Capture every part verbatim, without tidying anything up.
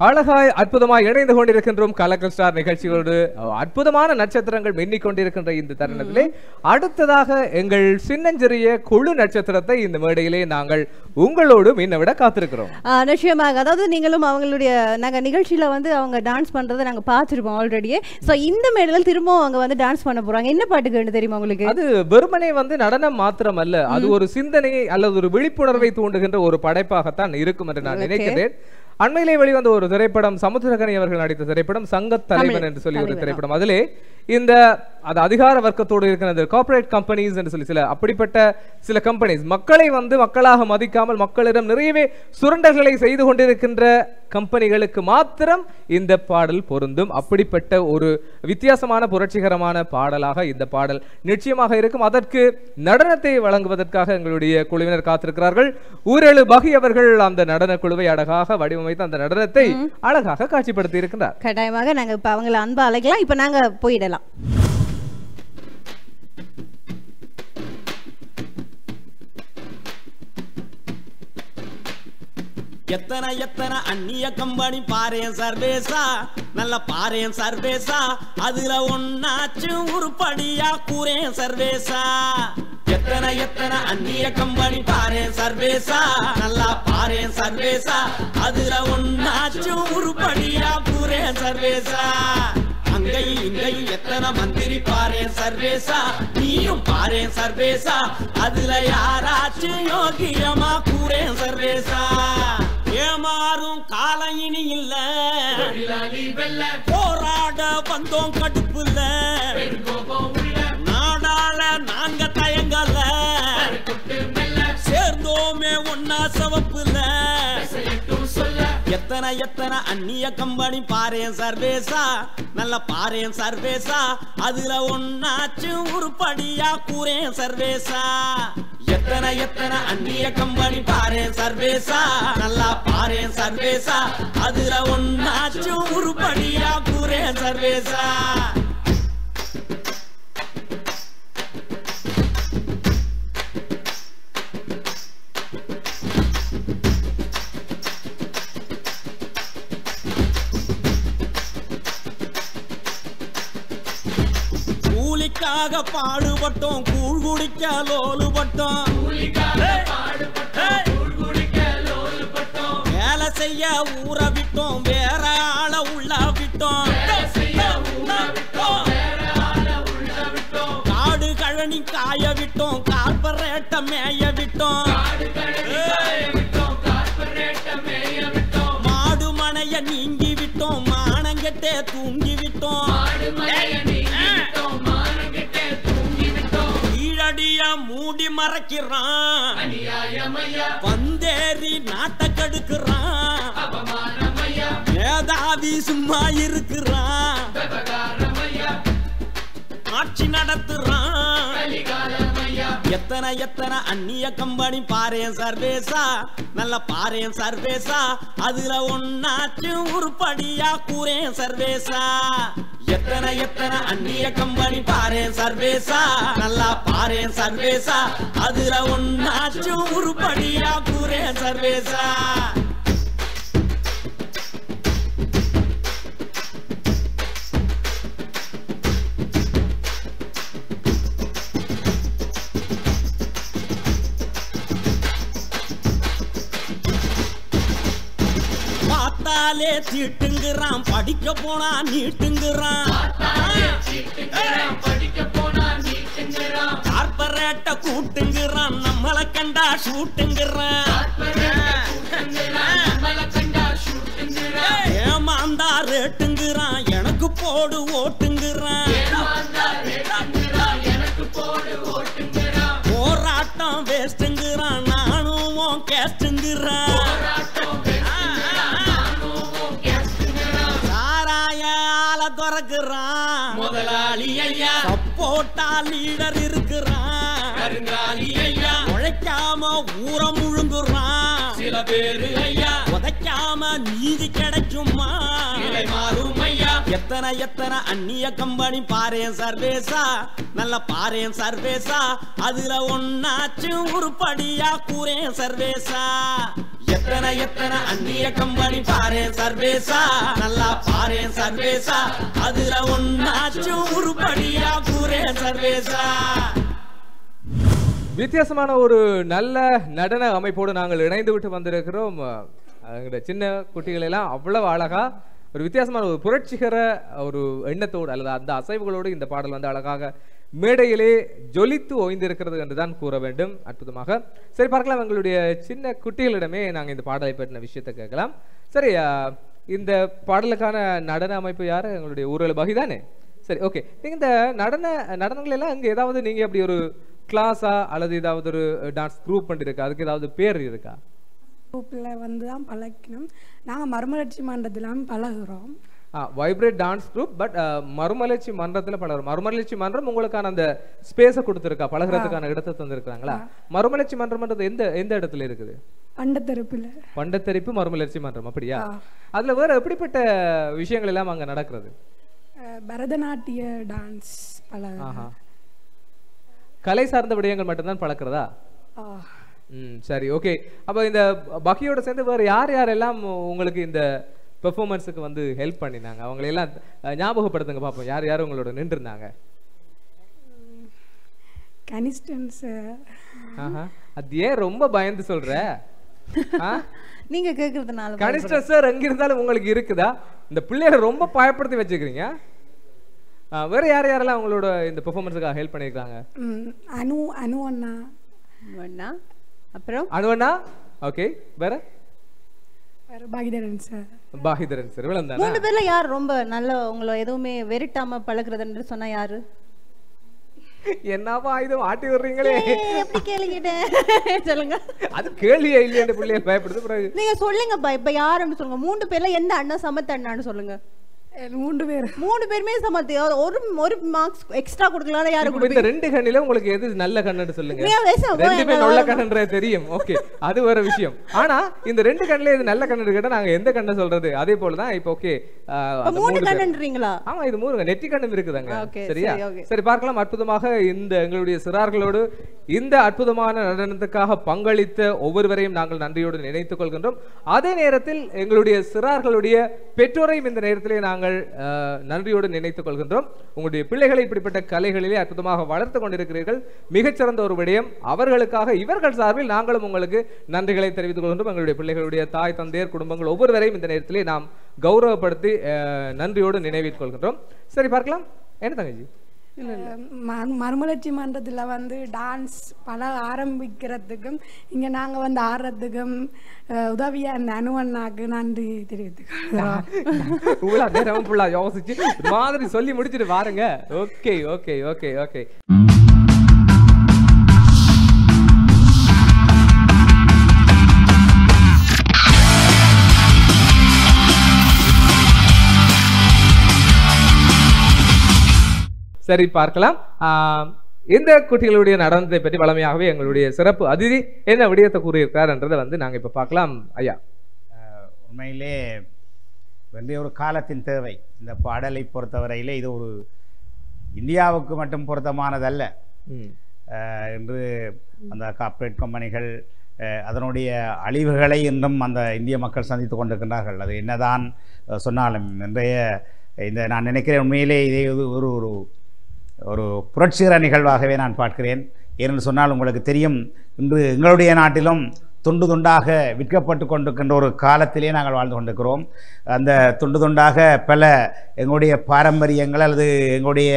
அழகாய் அற்புதமாய் இணைந்து கொண்டிருக்கின்றோம் கலக்கல் ஸ்டார் நிகழ்ச்சியோடு. அற்புதமான நட்சத்திரங்கள் மின்னிக் கொண்டிருக்கின்ற இந்த தருணத்திலே அடுத்ததாக எங்கள் சின்னஞ்சிறிய குழு நட்சத்திரத்தை இந்த மேடையிலே நாங்கள் உங்களோடு மின்னவிட காத்திருக்கிறோம். நிச்சயமாக, அதாவது நீங்களும் அவங்களுடைய நாங்க நிகழ்ச்சியில வந்து அவங்க டான்ஸ் பண்றதை நாங்க பார்த்துருப்போம் ஆல்ரெடியே. ஸோ இந்த மேடையில் திரும்பவும் அவங்க வந்து டான்ஸ் பண்ண போறாங்க. என்ன பாட்டுக்கு தெரியுமா உங்களுக்கு? அது வெறுமனே வந்து நடனம் மாத்திரம் அல்ல, அது ஒரு சிந்தனையை அல்லது ஒரு விழிப்புணர்வை தூண்டுகின்ற ஒரு படைப்பாகத்தான் இருக்கும் என்று நான் நினைக்கிறேன். அண்மையிலே வெளிவந்த ஒரு திரைப்படம், சமுத்திரகனி அவர்கள் நடித்த திரைப்படம் சங்க தலைவன் என்று சொல்லி ஒரு திரைப்படம். அதிலே இந்த அது அதிகார வர்க்கத்தோடு இருக்கிறது கார்ப்பரேட் கம்பெனிஸ் என்று சொல்லி சில அப்படிப்பட்ட சில கம்பெனிஸ் மக்களை வந்து மக்களாக மதிக்காமல் மக்களிடம் நிறையவே சுரண்டல்களை செய்து கொண்டிருக்கின்ற கம்பெனிகளுக்கு மாத்திரம் இந்த பாடல் பொருந்தும். அப்படிப்பட்ட ஒரு வித்தியாசமான புரட்சிகரமான பாடலாக இந்த பாடல் நிச்சயமாக இருக்கும். அதற்கு நடனத்தை வழங்குவதற்காக எங்களுடைய குழுவினர் காத்திருக்கிறார்கள். ஊரேழு பகி அவர்கள் அந்த நடன குழுவை அழகாக வடிவமைத்து அந்த நடனத்தை அழகாக காட்சிப்படுத்தி இருக்கின்றார். கட்டாயமாக நாங்க இப்ப அவங்களை அன்பா அழைக்கலாம். இப்ப நாங்க போயிடலாம். எத்தனை எத்தனை அந்நிய கம்பெனி பாரேன் சர்வேசா, நல்ல பாரேன் சர்வேசா, அதுல ஒன்னாச்சு உருப்படியா கூறேன் சர்வேசா. எத்தனை எத்தனை அந்நிய கம்பெனி பாரேன் சர்வேசா, நல்லா பாரேன் சர்வேசா, அதுல ஒன்னாச்சு உருப்படியா கூறேன் சர்வேசா. அங்கையும் இங்கையும் எத்தனை மந்திரி பாரேன் சர்வேசா, நீயும் பாரேன் சர்வேசா, அதுல யாராச்சும் யோகியமா கூறேன் சர்வேசா. ஏமாறும் காலம் இனி இல்ல, போராட வந்தோம் கடுப்புல, நாடால நாங்க தயங்கல, சேர்ந்தோமே ஒன்னா சவப்புல. எத்தனை எத்தனை அந்நிய கம்பெனி பாரேன் சர்வேசா, நல்ல பாரேன் சர்வேசா, அதுல ஒன்னாச்சு உருப்படியா கூறேன் சர்வேசா. எத்தனை எத்தனை அந்நிய கம்பெனி பாரேன் சர்வேசா, நல்லா பாரேன் சர்வேசா, அதுல ஒன்னாச்சு உருப்படியா கூறேன் சர்வேசா. கூலிக்காக பாடுபட்டோம், கூழ் குடிக்க லோலுபட்டோம், வேலை செய்ய ஊற விட்டோம், வேற ஆள உள்ள விட்டோம், காடு கழனி காய விட்டோம், கார்பரேட்ட மேய விட்டோம், மாடு மனைய நீங்கி விட்டோம், மானங்கெட்டே தூங்கி விட்டோம், கீழடிய மூடி மறைக்கிறான், வந்தேறி நாட்டை கெடுக்கிறான், மேதாவி சும்மா இருக்கிறான், ஆட்சி நடத்துறான். எத்தனை எத்தனை அந்நிய கம்பெனி பாரேன் சர்வேசா, நல்ல பாரேன் சர்வேசா, அதுல ஒன்னாச்சு உருப்படியா கூறேன் சர்வேசா. எத்தனை எத்தனை அந்நிய கம்பெனி பாரேன் சர்வேசா, நல்லா பாரேன் சர்வேசா, அதுல ஒன்னாச்சு உருப்படியா கூறேன் சர்வேசா. பார்த்தாலே தீட்டுங்கிறான், படிக்க போனா நீட்டுங்கிறான், கார்பரேட்ட கூட்டுங்கிறான், நம்மளை கண்டா ஷூட்டுங்கிறான், ஏமாந்தா ரேட்டுங்கிறான், எனக்கு போடு ஓட்டுங்கிறான், போராட்டம் வேஸ்ட்டுங்கிறான், நானும் கேஸ்ட்டுங்கிறான், முதலாளி ஐயா சப்போட்டா லீடர் இருக்கிறான், உழைக்காம ஊர முழுங்குறான், சில பேரு ஐயா உதைக்காம நீதி கிடைக்குமா மாறும் ஐயா. எத்தனை எத்தனை அந்நிய கம்பெனி பாரேன் சர்வேசா, நல்ல பாரேன் சர்வேசா, அதுல ஒன்னாச்சு உருப்படியா கூறேன் சர்வேசா. எத்தனை எத்தனை அந்நிய கம்பெனி பாரு சர்வேசா நல்லா பாரு சர்வேசா அதுல ஒன்னாச்சும் உருப்படியா கூறே சர்வேசா. வித்தியாசமான ஒரு நல்ல நடன அமைப்போடு நாங்கள் இணைந்து விட்டு வந்திருக்கிறோம். சின்ன குட்டிகள் எல்லாம் அவ்வளவு அழகா ஒரு வித்தியாசமான ஒரு புரட்சிகர ஒரு எண்ணத்தோடு அல்லது அந்த அசைவுகளோடு இந்த பாடல் வந்து அழகாக மேடையிலே ஜொலித்து ஓய்ந்திருக்கிறது என்றுதான் கூற வேண்டும். அற்புதமாக. சரி, பார்க்கலாம். எங்களுடைய சின்ன குட்டிகளிடமே நாங்கள் இந்த பாடலை பற்றின விஷயத்தை கேட்கலாம். சரி, இந்த பாடலுக்கான நடன அமைப்பு யாரு? எங்களுடைய ஊரில் பகிதானே. சரி, ஓகே. நீங்கள் இந்த நடன நடனங்கள் எல்லாம் இங்கே ஏதாவது நீங்கள் அப்படி ஒரு கிளாஸா அல்லது ஏதாவது ஒரு டான்ஸ் குரூப் பண்ணிருக்கா? அதுக்கு ஏதாவது பேர் இருக்கா? குரூப்பில் வந்து தான் பழக்கணும். நாங்கள் மறுமலர்ச்சி மன்றத்திலாம் பழகுறோம். Vibrate dance group. பட் மறுமலர்ச்சி மன்றத்தில் பழகுறோம். மறுமலர்ச்சி மன்றம் உங்களுக்கான அந்த ஸ்பேஸை கொடுத்துருக்கா, பழகுறதுக்கான இடத்தை தந்திருக்காங்களா? மறுமலர்ச்சி மன்றம்ன்றது எந்த எந்த இடத்துல இருக்குது? பண்டத்தரிப்பில். பண்டத்தரிப்பு மறுமலர்ச்சி மன்றம், அப்படியா? அதுல வேற எப்படிப்பட்ட விஷயங்கள் எல்லாம் அங்க நடக்கிறது? பரதநாட்டிய டான்ஸ் பழக. கலை சார்ந்த விடயங்கள் மட்டும்தான் பழக்கிறதா? ம், சரி, ஓகே. அப்போ இந்த பக்கியோட சேர்ந்து வேறு யார் யாரெல்லாம் உங்களுக்கு இந்த பெர்ஃபார்மன்ஸுக்கு வந்து ஹெல்ப் பண்ணினாங்க? அவங்களெல்லாம் ஞாபகப்படுத்துங்க பார்ப்போம். யார் யார் உங்களோட நின்றுருந்தாங்க? கனிஸ்டன்ஸ். அது ஏன் ரொம்ப பயந்து சொல்ற? நீங்க கேக்குறதுனால. கனிஸ்டன் சார் எங்க இருந்தாலும் உங்களுக்கு இருக்குதா? இந்த பிள்ளைகளை ரொம்ப பயப்படுத்தி வச்சுக்கிறீங்க. வேற யார் யாரெல்லாம் உங்களோட இந்த பெர்ஃபார்மன்ஸுக்கு ஹெல்ப் பண்ணிருக்காங்க? அனு அனு அண்ணா அண்ணா அப்புறம் அனு அண்ணா. ஓகே, வேற வேற பாகிதரன் சார். பாகிதரன் சார். விளந்தானா? மூணு பேர்ல யார் ரொம்ப நல்ல உங்களை எதுவுமே வெறிட்டாம பழகுறதுன்னு சொன்னா யாரு? என்னவா இது ஆட்டி விடுறீங்களே? எப்படி கேளுங்கிட்டேன் சொல்லுங்க. அது கேள்வியே இல்லையா? பிள்ளைகள் பயப்படுது. பிறகு நீங்க சொல்லுங்கப்பா, இப்ப யாருன்னு சொல்லுங்க. மூணு பேர்ல எந்த அண்ணா சமத்த அண்ணான்னு சொல்லுங்க. மூணு பேர் மூணு பேருமே சமத்து. ஒரு ஒரு மார்க்ஸ் எக்ஸ்ட்ரா கொடுக்கலாம். யாரு கொடுப்பீங்க? இந்த ரெண்டு கண்ணில உங்களுக்கு எது நல்ல கண்ணுன்னு சொல்லுங்க. ரெண்டுமே நல்ல கண்ணுன்றது தெரியும். ஓகே, அது வேற விஷயம். ஆனா இந்த ரெண்டு கண்ணில இது நல்ல கண்ணு கேட்டா நாங்க எந்த கண்ணை சொல்றது? அதே போலதான் இப்ப. ஓகே, மூணு கண்ணுன்றீங்களா? ஆமா, இது மூணு நெற்றி கண்ணும் இருக்குதாங்க. சரியா? சரி, சரி, பார்க்கலாம். அற்புதமாக இந்த எங்களுடைய சிறார்களோடு இந்த அற்புதமான நடனத்துக்காக பங்களித்த ஒவ்வொருவரையும் நாங்கள் நன்றியோடு நினைத்துக் கொள்கின்றோம். அதே நேரத்தில் எங்களுடைய சிறார்களுடைய பெற்றோரையும் இந்த நேரத்திலே நாங்கள் நன்றியோடு நினைத்துக் கொள்கின்றோம். உங்களுடைய பிள்ளைகளை இப்படிப்பட்ட கலைகளிலே அற்புதமாக வளர்த்து கொண்டிருக்கிறீர்கள். மிகச்சிறந்த ஒரு விடயம். அவர்களுக்காக இவர்கள் சார்பில் நாங்களும் உங்களுக்கு நன்றிகளை தெரிவித்துக் கொள்கின்றோம். எங்களுடைய பிள்ளைகளுடைய தாய் தந்தையர் குடும்பங்கள் ஒவ்வொருவரையும் இந்த நேரத்திலே நாம் கௌரவப்படுத்தி நன்றியோடு நினைவித்துக் கொள்கின்றோம். சரி, பார்க்கலாம். என்ன தங்கச்சி? மறுமலர்ச்சி மன்றத்தில் வந்து டான்ஸ் பல ஆரம்பிக்கிறதுக்கும் இங்கே நாங்கள் வந்து ஆடுறதுக்கும் உதவியாக அந்த அனுவண்ணாக்கு நன்றி தெரிவித்துக்கிறோம். யோசிச்சு மாதிரி சொல்லி முடிச்சுட்டு பாருங்க. ஓகே ஓகே ஓகே ஓகே சரி, பார்க்கலாம். இந்த குட்டிகளுடைய நடனத்தை பற்றி வளமையாகவே எங்களுடைய சிறப்பு அதிதி என்ன விடயத்தை கூறியிருக்கார் என்றதை வந்து நாங்கள் இப்போ பார்க்கலாம். ஐயா, உண்மையிலே வேண்டிய ஒரு காலத்தின் தேவை. இந்த பாடலை பொறுத்தவரையிலே இது ஒரு இந்தியாவுக்கு மட்டும் பொருத்தமானதல்ல. என்று அந்த கார்ப்பரேட் கம்பெனிகள் அதனுடைய அழிவுகளை இன்றும் அந்த இந்திய மக்கள் சந்தித்து கொண்டிருக்கின்றார்கள். அது என்னதான் சொன்னாலும் இன்றைய இந்த நான் நினைக்கிறேன் உண்மையிலே இதே ஒரு ஒரு ஒரு புரட்சிகர நிகழ்வாகவே நான் பார்க்கிறேன். ஏனென்று சொன்னால் உங்களுக்கு தெரியும், இன்று எங்களுடைய நாட்டிலும் துண்டு துண்டாக விற்கப்பட்டு கொண்டிருக்கின்ற ஒரு காலத்திலே நாங்கள் வாழ்ந்து கொண்டிருக்கிறோம். அந்த துண்டு துண்டாக பல எங்களுடைய பாரம்பரியங்கள் அல்லது எங்களுடைய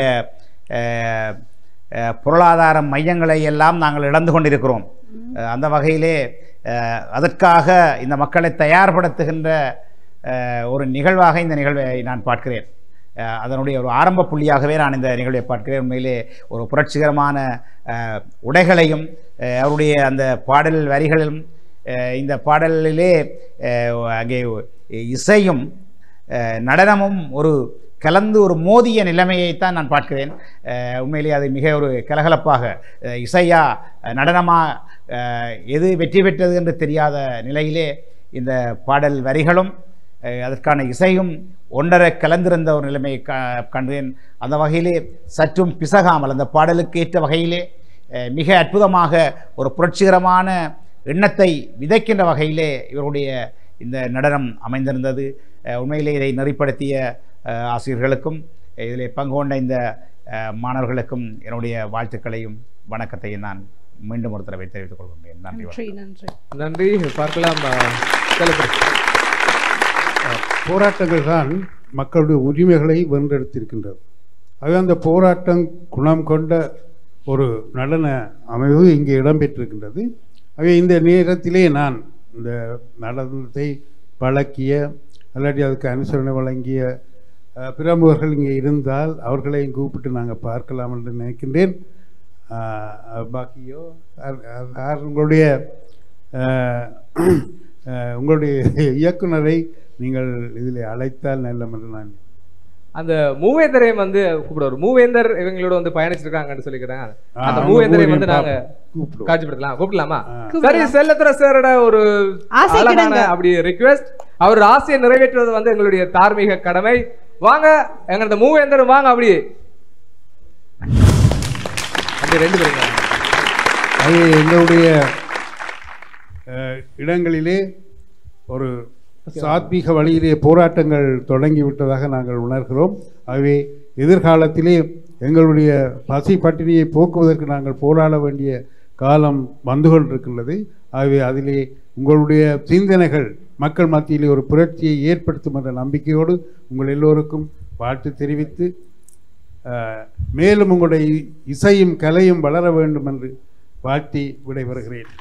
பொருளாதார மையங்களை எல்லாம் நாங்கள் இழந்து கொண்டிருக்கிறோம். அந்த வகையிலே அதற்காக இந்த மக்களை தயார்படுத்துகின்ற ஒரு நிகழ்வாக இந்த நிகழ்வை நான் பார்க்கிறேன். அதனுடைய ஒரு ஆரம்ப புள்ளியாகவே நான் இந்த நிகழ்வை பார்க்கிறேன். உண்மையிலே ஒரு புரட்சிகரமான உடைகளையும் அவருடைய அந்த பாடல் வரிகளிலும் இந்த பாடலிலே அங்கே இசையும் நடனமும் ஒரு கலந்து ஒரு மோதிய நிலைமையைத்தான் நான் பார்க்கிறேன். உண்மையிலே அது மிக ஒரு கலகலப்பாக இசையா நடனமா எது வெற்றி பெற்றது என்று தெரியாத நிலையிலே இந்த பாடல் வரிகளும் அதற்கான இசையும் ஒன்றரை கலந்திருந்த ஒரு நிலைமையை கண்டேன். அந்த வகையிலே சற்றும் பிசகாமல் அந்த பாடலுக்கு ஏற்ற வகையிலே மிக அற்புதமாக ஒரு புரட்சிகரமான எண்ணத்தை விதைக்கின்ற வகையிலே இவருடைய இந்த நடனம் அமைந்திருந்தது. உண்மையிலே இதை நெறிப்படுத்திய ஆசிரியர்களுக்கும் இதிலே பங்கு கொண்ட இந்த மாணவர்களுக்கும் என்னுடைய வாழ்த்துக்களையும் வணக்கத்தையும் நான் மீண்டும் ஒரு தடவை தெரிவித்துக் கொள்கின்றேன். நன்றி நன்றி நன்றி. பார்க்கலாம். போராட்டங்கள் தான் மக்களுடைய உரிமைகளை வென்றெடுத்திருக்கின்றது. ஆகவே அந்த போராட்டம் குணம் கொண்ட ஒரு நடன அமைவு இங்கே இடம்பெற்றிருக்கின்றது. ஆகவே இந்த நேரத்திலே நான் இந்த நடனத்தை பழக்கிய அல்லாட்டி அதுக்கு அனுசரணை வழங்கிய பிரமுகர்கள் இங்கே இருந்தால் அவர்களையும் கூப்பிட்டு நாங்கள் பார்க்கலாம் என்று நினைக்கின்றேன். பாக்கியோ உங்களுடைய உங்களுடைய இயக்குனரை நீங்கள் இதில் அழைத்தால் நல்லம் என்று நான் அந்த மூவேந்தரையும் வந்து கூப்பிடுவார். மூவேந்தர் இவங்களோட வந்து பயணிச்சிருக்காங்கன்னு சொல்லிக்கிறேன். அந்த மூவேந்தரையும் வந்து நாங்க காட்சிப்படுத்தலாம். கூப்பிடலாமா? சரி, செல்லத்துறை சாரோட ஒரு அழகான அப்படி ரிக்வெஸ்ட். அவர் ஆசையை நிறைவேற்றுவது வந்து எங்களுடைய தார்மீக கடமை. வாங்க எங்களோட மூவேந்தரும் வாங்க. அப்படி அப்படி ரெண்டு பேருங்க. அது எங்களுடைய இடங்களிலே ஒரு சாத்வீக வழியிலே போராட்டங்கள் தொடங்கிவிட்டதாக நாங்கள் உணர்கிறோம். ஆகவே எதிர்காலத்திலே எங்களுடைய பசி பட்டினியை போக்குவதற்கு நாங்கள் போராட வேண்டிய காலம் வந்து கொண்டிருக்கின்றது. ஆகவே அதிலே உங்களுடைய சிந்தனைகள் மக்கள் மத்தியிலே ஒரு புரட்சியை ஏற்படுத்தும் என்ற நம்பிக்கையோடு உங்கள் எல்லோருக்கும் வாழ்த்து தெரிவித்து மேலும் உங்களுடைய இசையும் கலையும் வளர வேண்டும் என்று வாழ்த்தி விடைபெறுகிறேன்.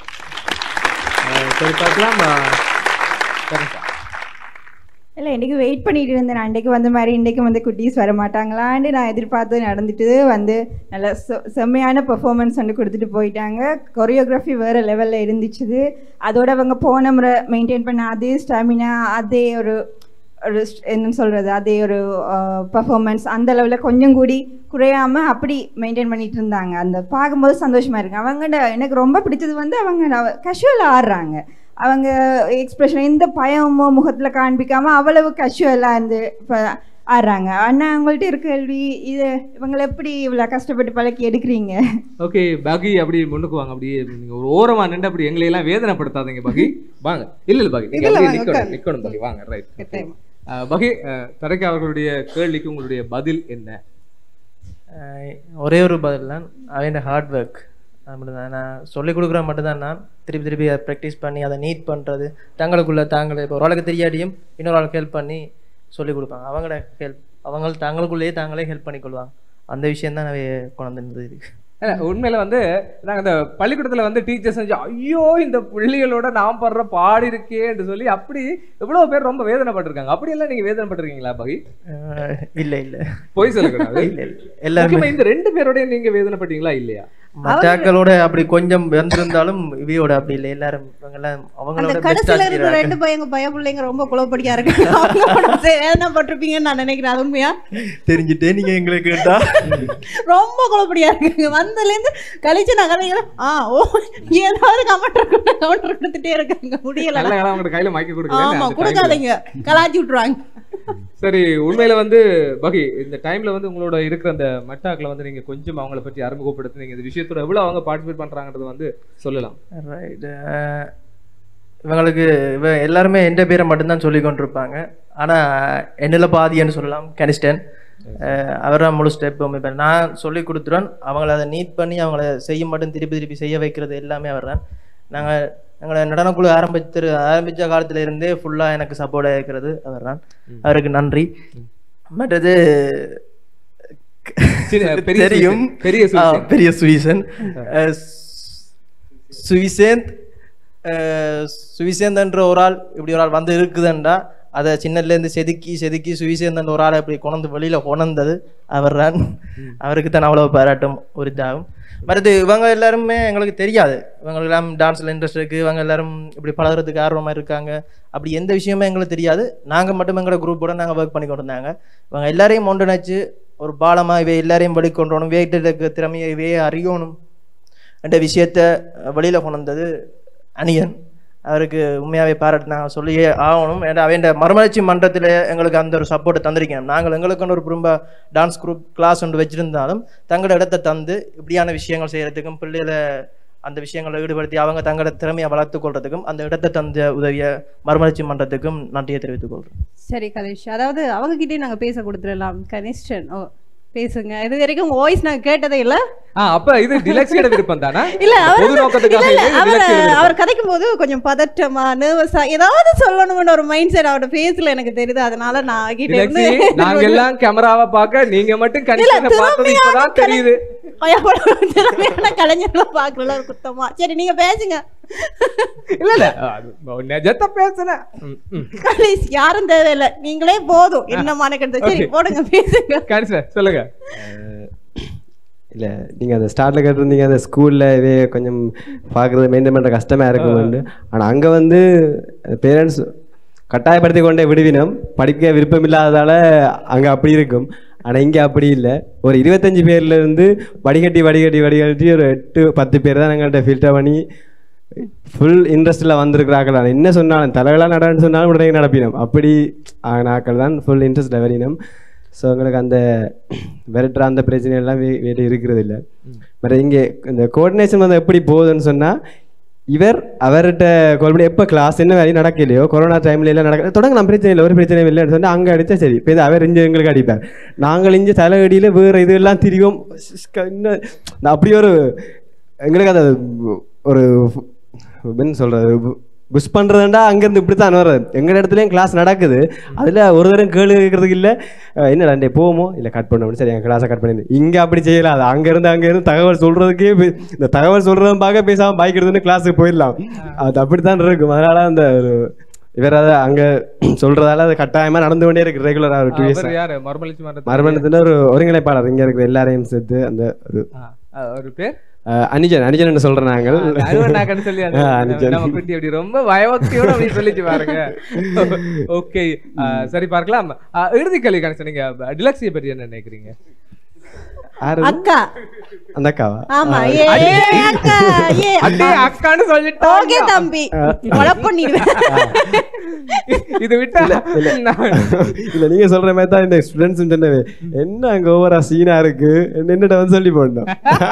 இல்லை, இன்றைக்கி வெயிட் பண்ணிட்டு இருந்தேன். நான் இன்றைக்கு வந்த மாதிரி இன்றைக்கு வந்து குட்டீஸ் வர மாட்டாங்களான்னு நான் எதிர்பார்த்து நடந்துட்டு வந்து நல்ல செ செம்மையான பெர்ஃபார்மன்ஸ் வந்து கொடுத்துட்டு போயிட்டாங்க. கொரியோகிராஃபி வேறு லெவலில் இருந்துச்சு. அதோட அவங்க போன முறை மெயின்டைன் பண்ண அதே ஸ்டாமினா, அதே ஒரு ஒரு என்னன்னு சொல்கிறது, அதே ஒரு பர்ஃபார்மன்ஸ் அந்த லெவலில் கொஞ்சம் கூடி குறையாமல் அப்படி மெயின்டைன் பண்ணிகிட்டு இருந்தாங்க. அந்த பார்க்கும்போது சந்தோஷமாக இருக்குது. அவங்க எனக்கு ரொம்ப பிடிச்சது வந்து அவங்க கேஷுவலாக ஆடுறாங்க. அவங்க எக்ஸ்பிரஷன் எந்த பயமோ முகத்தில் காண்பிக்காமல் அவ்வளவு கேஷுவலாக இருந்து இப்போ ஆடுறாங்க. ஆனால் அவங்கள்ட்ட இருக்க கேள்வி, இது இவங்களை எப்படி இவ்வளோ கஷ்டப்பட்டு பழக்கி எடுக்கிறீங்க? ஓகே பாகி, அப்படி முன்னுக்கு வாங்க. அப்படியே நீங்கள் ஒரு ஓரமாக நின்று அப்படி எங்களையெல்லாம் வேதனைப்படுத்தாதீங்க பாகி. வாங்க. இல்லை இல்லை பாகி, நிற்கணும் நிற்கணும் பாகி. வாங்க. ரைட் பாகி, தரைக்கு அவர்களுடைய கேள்விக்கு உங்களுடைய பதில் என்ன? ஒரே ஒரு பதில் தான், அவன் ஹார்ட் ஒர்க் அப்படிதான். நான் சொல்லிக் கொடுக்குற மட்டும்தான். நான் திருப்பி திருப்பி அதை ப்ராக்டிஸ் பண்ணி அதை நீட் பண்ணுறது, தங்களுக்குள்ளே தாங்களே இப்போ ஒரு ஆளுக்கு தெரியாட்டியும் இன்னொரு ஆளுக்கு ஹெல்ப் பண்ணி சொல்லிக் கொடுப்பாங்க. அவங்களோட ஹெல்ப் அவங்க தங்களுக்குள்ளேயே தாங்களே ஹெல்ப் பண்ணிக்கொள்வாங்க. அந்த விஷயம் தான் நான் கொண்டு வந்தது இருக்கு. உண்மையில வந்து நாங்கள் இந்த பள்ளிக்கூடத்தில் வந்து டீச்சர்ஸ் செஞ்சு ஐயோ இந்த பிள்ளைகளோட நாம் படுற பாடி இருக்கேன்னு சொல்லி அப்படி எவ்வளோ பேர் ரொம்ப வேதனைப்பட்டிருக்காங்க. அப்படியெல்லாம் நீங்கள் வேதனைப்பட்டிருக்கீங்களா பாகி? இல்லை இல்லை, போய் சொல்லக்கூடாது. இல்லை இல்லை, எல்லாருமே இந்த ரெண்டு பேரோடய நீங்கள் வேதனைப்பட்டீங்களா இல்லையா? மச்சாக்களோட அப்படி கொஞ்சம் வந்திருந்தாலும் இவையோட அப்படி இல்லை. எல்லாரும் அவங்களோட கடைசியில இருக்கிற ரெண்டு பையங்க பைய பிள்ளைங்க ரொம்ப குழப்படியா இருக்கு. வேதனைப்பட்டிருப்பீங்கன்னு நான் நினைக்கிறேன். அது உண்மையா? தெரிஞ்சுட்டே நீங்க எங்களை கேட்டா ரொம்ப குழப்படியா இருக்குங்க. வந்ததுலேருந்து கழிச்சு நான் கதைங்க ஆ ஓ ஏதாவது கமெண்ட் கமெண்ட் கொடுத்துட்டே இருக்காங்க. முடியல, அவங்க கையில மைக்க கொடுக்கல. ஆமா கொடுக்காதீங்க, கலாச்சி விட்டுருவாங்க. சரி, உண்மையில வந்து பகி இந்த டைம்ல வந்து உங்களோட இருக்கிற அந்த மட்டாக்களை வந்து நீங்க கொஞ்சம் அவங்கள பற்றி அறிமுகப்படுத்தி நீங்க இந்த விஷயத்தோட எவ்வளவு அவங்க பார்ட்டிசிபேட் பண்றாங்கன்றது வந்து சொல்லலாம். ரைட், இவங்களுக்கு இவ எல்லாருமே எந்த பேரை மட்டும்தான் சொல்லி கொண்டிருப்பாங்க. ஆனால் என்னில் பாதின்னு சொல்லலாம். கனிஸ்டன் அவர் தான் முழு ஸ்டெப். இப்போ நான் சொல்லி கொடுத்துருவேன், அவங்கள அதை நீட் பண்ணி அவங்கள செய்ய மட்டும் திருப்பி திருப்பி செய்ய வைக்கிறது எல்லாமே அவர் தான். நாங்கள் எங்களை நடனக்குழு ஆரம்பித்து ஆரம்பித்த காலத்தில் இருந்தே ஃபுல்லாக எனக்கு சப்போர்ட்டாக இருக்கிறது அவர் தான். அவருக்கு நன்றி. மற்றது தெரியும், பெரிய பெரிய சுவிசன் சுவிசேந்த் சுவிசேந்தன்ற ஒரு ஆள் இப்படி ஒரு ஆள் வந்து இருக்குதுண்டா அதை சின்னதுலேருந்து செதுக்கி செதுக்கி சுவிசேந்தன் ஒரு ஆளை இப்படி கொண்டு வெளியில் கொண்டது அவர் தான். அவருக்கு தான் அவ்வளோ பாராட்டும் ஒரு இதாகும். மற்றது இவங்க எல்லாருமே எங்களுக்கு தெரியாது. இவங்களெல்லாம் டான்ஸில் இன்ட்ரெஸ்ட் இருக்குது, இவங்க எல்லாரும் இப்படி பழகிறதுக்கு ஆர்வமாக இருக்காங்க. அப்படி எந்த விஷயமே எங்களுக்கு தெரியாது. நாங்கள் மட்டும் எங்களோட குரூப்போட நாங்கள் ஒர்க் பண்ணி கொண்டு இருந்தாங்க. இவங்க எல்லாரையும் ஒன்றிணைச்சு ஒரு பாலமாக இவை எல்லாரையும் வழி கொண்டு வரணும், வேட்டு திறமையை இவையே அறியணும் என்ற விஷயத்த வெளியில் கொண்டு வந்தது அணியன். அவருக்கு உண்மையாகவே பாராட்டு நாங்கள் சொல்லியே ஆகணும். ஏன்னா அவன் மறுமலர்ச்சி மன்றத்தில் எங்களுக்கு அந்த ஒரு சப்போர்ட்டை தந்திருக்கேன். நாங்கள் எங்களுக்குன்னு ஒரு குடும்ப டான்ஸ் குரூப் கிளாஸ் ஒன்று வச்சுருந்தாலும் தங்களோட இடத்தை தந்து இப்படியான விஷயங்கள் செய்கிறதுக்கும் பிள்ளைகளை அந்த விஷயங்களை ஈடுபடுத்தி அவங்க தங்களோட திறமையை வளர்த்து கொள்றதுக்கும் அந்த இடத்தை தந்த உதவிய மறுமலர்ச்சி மன்றத்துக்கும் நன்றியை தெரிவித்துக் கொள்றோம். சரி கணேஷ், அதாவது அவங்க கிட்டே நாங்க பேச கொடுத்துடலாம். கணேஷ்டன் ஓ பேசுங்க. இது வரைக்கும் வாய்ஸ் நான் கேட்டதே இல்ல. அப்ப இது டிலக்ஸியோட விருப்பம் தானா? இல்ல பொது நோக்கத்துக்காக இல்ல, அவர் அவர் கதைக்கும் போது கொஞ்சம் பதட்டமா நர்வஸா ஏதாவது சொல்லணும்னு ஒரு மைண்ட் செட் அவரோட ஃபேஸ்ல எனக்கு தெரியுது. அதனால நான் கிட்ட இருந்து நாங்க எல்லாம் கேமராவை பார்க்க நீங்க மட்டும் கணிசனை பார்த்தது இப்பதான் தெரியுது. திறமையான கலைஞர்களை பார்க்கறல ஒரு குத்தமா. சரி நீங்க பேசுங்க. இல்ல இல்ல நிஜத்தை பேசுறேன். கணேஷ் யாரும் தேவையில்லை, நீங்களே போதும். என்ன மானக்கெடுத்து சரி போடுங்க பேசுங்க. கணேஷ் சொல்லுங்க. இல்லை நீங்கள் அந்த ஸ்டார்ட்டில் கேட்டிருந்தீங்க அந்த ஸ்கூலில் இதே கொஞ்சம் பார்க்குறது மெயின்டைன் பண்ணுற கஷ்டமாக இருக்குமெண்டு. ஆனால் அங்கே வந்து பேரண்ட்ஸ் கட்டாயப்படுத்தி கொண்டே விடுவினம், படிக்க விருப்பம் இல்லாததால் அங்கே அப்படி இருக்கும். ஆனால் இங்கே அப்படி இல்லை. ஒரு இருபத்தஞ்சி பேர்லேருந்து வடிகட்டி வடிகட்டி வடிகட்டி ஒரு எட்டு பத்து பேர் தான் எங்கள்கிட்ட ஃபில்டர் பண்ணி ஃபுல் இன்ட்ரெஸ்ட்டில் வந்திருக்கிறார்கள். ஆனால் என்ன சொன்னாலும் தலைகளாக நடன்னு சொன்னாலும் உடனே நடப்பினோம். அப்படி ஆனாக்கள் தான் ஃபுல் இன்ட்ரெஸ்ட்டில் வரினோம். ஸோ எங்களுக்கு அந்த விரட்டுற அந்த பிரச்சனையெல்லாம் வீ வீட்டு இருக்கிறது இல்லை. பட் இங்கே இந்த கோஆர்டினேஷன் வந்து எப்படி போகுதுன்னு சொன்னால், இவர் அவர்கிட்ட கால் பண்ணி எப்போ கிளாஸ் என்ன வேலையும் நடக்கலையோ, கொரோனா டைமில் எல்லாம் நடக்க தொடங்க நம்ம பிரச்சனை இல்லை, ஒரு பிரச்சனையும் இல்லைன்னு சொன்னால் அங்கே அடித்தா சரி. இப்போ இது அவர் இங்கே எங்களுக்கு அடிப்பார், நாங்கள் இங்கே தலையடியில் வேறு இதெல்லாம் திரிவோம். இன்னும் அப்படி ஒரு எங்களுக்கு அது ஒரு என்ன சொல்கிறது புஷ் பண்ணுறதுண்டா அங்கேருந்து இப்படி தான் வர்றது. எங்கள் இடத்துலையும் கிளாஸ் நடக்குது, அதில் ஒரு தரம் கேள்வி கேட்குறதுக்கு இல்லை, என்னடா டே போவோமோ இல்லை கட் பண்ணணும் சரி என் கிளாஸை கட் பண்ணி. இங்கே அப்படி செய்யலாம். அது அங்கேருந்து அங்கேருந்து தகவல் சொல்கிறதுக்கே இந்த தகவல் சொல்கிறதும் பார்க்க பேசாமல் பாய்க்கு எடுத்துன்னு கிளாஸுக்கு போயிடலாம். அது அப்படி தான் இருக்கும். அதனால் அந்த ஒரு இவர் அதை அங்கே சொல்கிறதால அது கட்டாயமாக நடந்து கொண்டே இருக்குது ரெகுலராக. ஒரு டூ இயர்ஸ் மறுமணத்தின் ஒரு ஒருங்கிணைப்பாளர் இங்கே இருக்கிற எல்லாரையும் சேர்த்து அந்த ஒரு ஒரு பேர் அனிஜன் அனிஜன் சொல்றேன் நாங்கள். ரொம்ப பயபக்தியோட அப்படி சொல்லிச்சு பாருங்க. ஓகே சரி பார்க்கலாம். இறுதி கேள்வி கணேசன், நீங்க டிலக்ஸியை பற்றி என்ன நினைக்கிறீங்க? அக்கா அந்த அக்காவா? ஆமா ஏ அக்கா ஏ அண்ணே அக்கான்னு சொல்லிட்டா ஓகே தம்பி கொலப் பண்ணிடுவேன். இது விட்டா இல்ல நீங்க சொல்ற மாதிரி தான் இந்த ஸ்டூடண்ட்ஸ் சொன்னவே என்ன அங்க ஓவரா சீனா இருக்கு என்னட்ட வந்து சொல்லி போடணும்.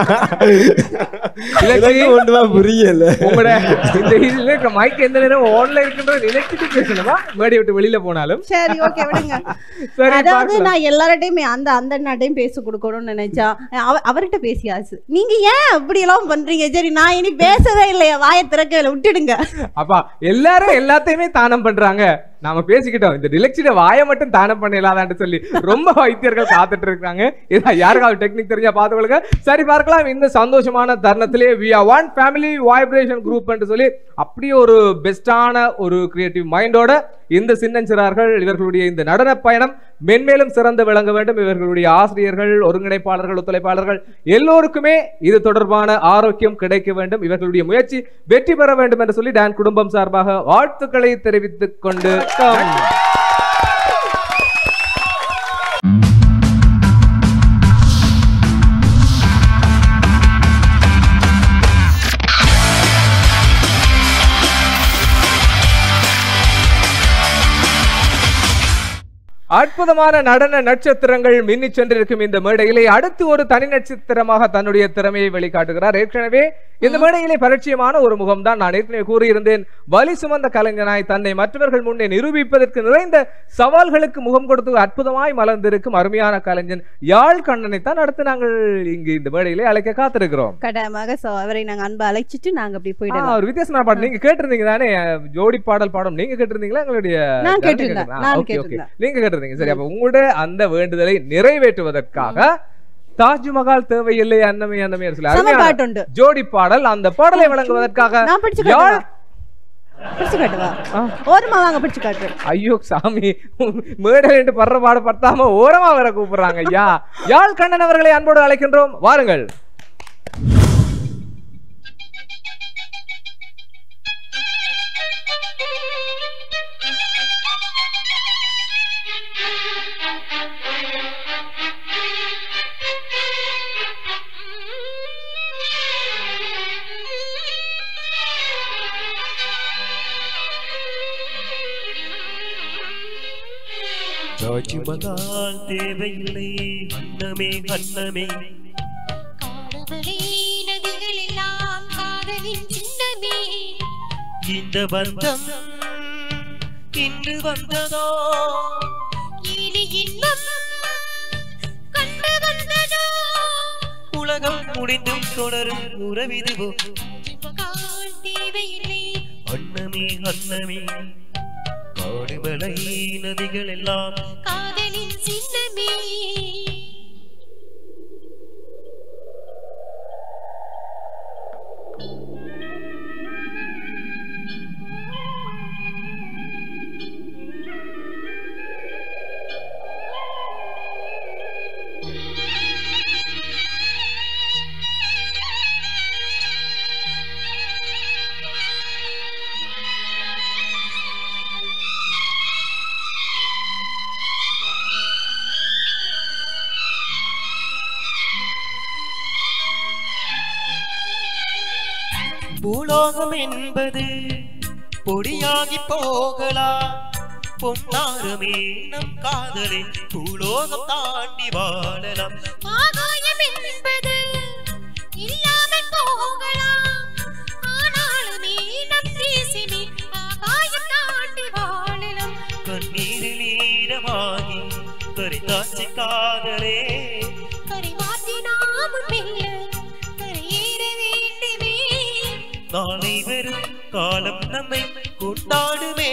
ஒன்றுமா புரியல. உங்களோட இந்த இதுல இருக்க மைக் எந்த நேரம் ஆன்ல இருக்குன்ற நினைச்சிட்டு பேசணுமா மேடை விட்டு வெளியில போனாலும்? சரி ஓகே விடுங்க. அதாவது நான் எல்லார்ட்டையும் அந்த அந்த நாட்டையும் பேச கொடுக்கணும்னு நினைச்சேன். அவர்கிட்ட பேசியாச்சு. நீங்க ஏன் அப்படி எல்லாம் பண்றீங்க? சரி நான் இனி பேசவே இல்லையா, வாயை திறக்கல விட்டுடுங்க. அப்பா எல்லாரும் எல்லாத்தையுமே தானம் பண்றாங்க, நாம பேசிக்கிட்டோம். இந்த டிலக்ஸியோட வாயை மட்டும் தானம் பண்ணிடலாதான்னு சொல்லி ரொம்ப வைத்தியர்கள் காத்துட்டு இருக்காங்க. யாருக்காவது டெக்னிக் தெரிஞ்சா பார்த்துக்கொள்ளுங்க. சரி பார்க்கலாம். இந்த சந்தோஷமான தருணத்திலே we are one family vibration group என்று சொல்லி அப்படி ஒரு பெஸ்டான ஒரு கிரியேட்டிவ் மைண்டோட இந்த சின்னஞ்சிறார்கள் இவர்களுடைய இந்த நடன பயணம் மென்மேலும் சிறந்து விளங்க வேண்டும். இவர்களுடைய ஆசிரியர்கள், ஒருங்கிணைப்பாளர்கள், ஒத்துழைப்பாளர்கள் எல்லோருக்குமே இது தொடர்பான ஆரோக்கியம் கிடைக்க வேண்டும். இவர்களுடைய முயற்சி வெற்றி பெற வேண்டும் என்று சொல்லி டான் குடும்பம் சார்பாக வாழ்த்துக்களை தெரிவித்துக் கொண்டு அற்புதமான நடன நட்சத்திரங்கள் மின்னி சென்றிருக்கும் இந்த மேடையிலே அடுத்து ஒரு தனி நட்சத்திரமாக தன்னுடைய திறமையை வெளிக்காட்டுகிறார். ஏற்கனவே இந்த மேடையிலே பரிச்சயமான ஒரு முகம் தான். நான் ஏற்கனவே கூறியிருந்தேன், வலி சுமந்த கலைஞனாய் தன்னை மற்றவர்கள் முன்னே நிரூபிப்பதற்கு நிறைந்த சவால்களுக்கு முகம் கொடுத்து அற்புதமாய் மலர்ந்திருக்கும் அருமையான கலைஞன் யாழ் கண்ணனை தான் அடுத்து நாங்கள் இங்கு இந்த மேடையிலே அழைக்க காத்திருக்கிறோம். கட்டாயமாக அவரை நாங்க அன்பு அழைச்சிட்டு நாங்க அப்படி போயிடலாம். ஒரு வித்தியாசமான பாடம் நீங்க கேட்டிருந்தீங்க தானே, ஜோடி பாடல் பாடம் நீங்க கேட்டிருந்தீங்களா? எங்களுடைய நீங்க கேட்டிருந்தீங்க. சரி, அப்ப உங்களோட அந்த வேண்டுதலை நிறைவேற்றுவதற்காக தாஜ்மஹால் தேவையில்லை அன்னமே அன்னமே சொல்லி ஜோடி பாடல், அந்த பாடலை வழங்குவதற்காக ஐயோ சாமி மேடல் படுற பாடு பத்தாம ஓரமா வர கூப்பிடுறாங்க. ஐயா யாழ் கண்ணன் அவர்களை அன்போடு அழைக்கின்றோம், வாருங்கள். தாஜ்மஹால் தேவையில்லை அன்னமே அன்னமே காடவழி நதிகளெல்லாம் இந்த பந்தம் இன்று வந்ததோ இனி இன்னும் கண்டு வந்ததோ உலகம் முடிந்தும் தொடரும் உறவிதுவோ தேவையில்லை அன்னமே அன்னமே காடுமலை நதிகள் எல்லாம் காதலின் சின்னமே பூலோகம் என்பது பொடியாகி போகலாம் பொன்னாரமே நம் காதலே பூலோகம் தாண்டி வாழலாம் ஆகாயம் என்பது இல்லாமல் போகலாம் ஆனாலுமே நம் தேசமே ஆகாயம் தாண்டி வாழலாம் கண்ணீரில் ஈரமாகி கரிதாச்சி காதலே கரிமாற்றி நாமும் மெல்ல கரையேற வேண்டுமே நாளை வரும் காலம் நம்மை கொண்டாடுமே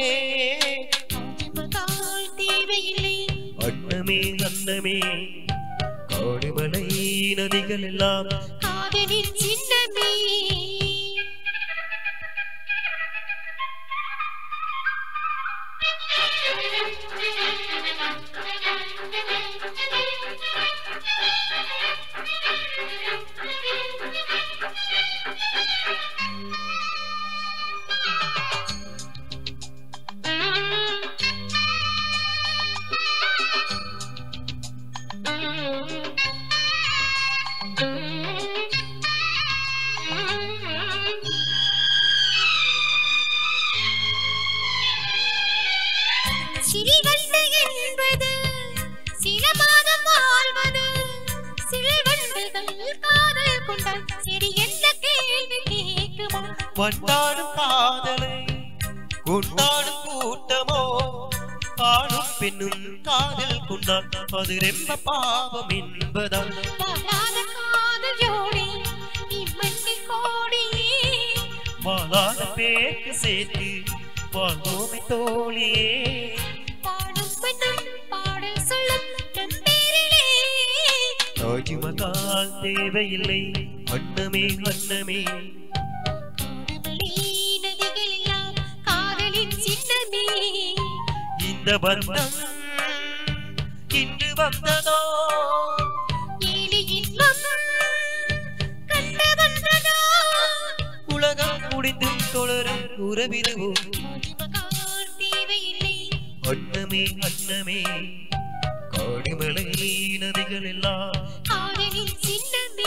தேவையில்லை அன்னமே அன்னமே காடுமலை நதிகள் எல்லாம் காதலின் சின்னமே சிறிவண்டு என்பது சில மாதம் வாழ்வது சிறுவண்டுகள் காதல் கொண்டால் சரி என்ன கேள்வி கேட்குமா வண்டாடும் காதலை கொண்டாடும் கூட்டமோ ஆணும் பெண்ணும் காதல் கொண்டால் அது ரொம்ப பாவம் என்பதால் வாழாத காதல் ஜோடி இம்மண்ணில் கோடியே வாழாத பேருக்கு சேர்த்து வாழ்வோமை தோழியே பாடும் பெண்ணும் பாடல் சொல்லும் நம்பேரிலே தாஜ்மஹால் தேவையில்லை அன்னமே அன்னமே காடுமலை நதிகள் எல்லாம் காதலின் சின்னமே இந்த பந்தம் இன்று வந்ததோ ஏழு இன்பம் கண்டு வந்ததோ உலகம் முடிந்தும் தொடரும் உறவிதுவோ தேவையில்லை அன்னமே அன்னமே காடுமலை நதிகள் எல்லாம் காதலின் சின்னமே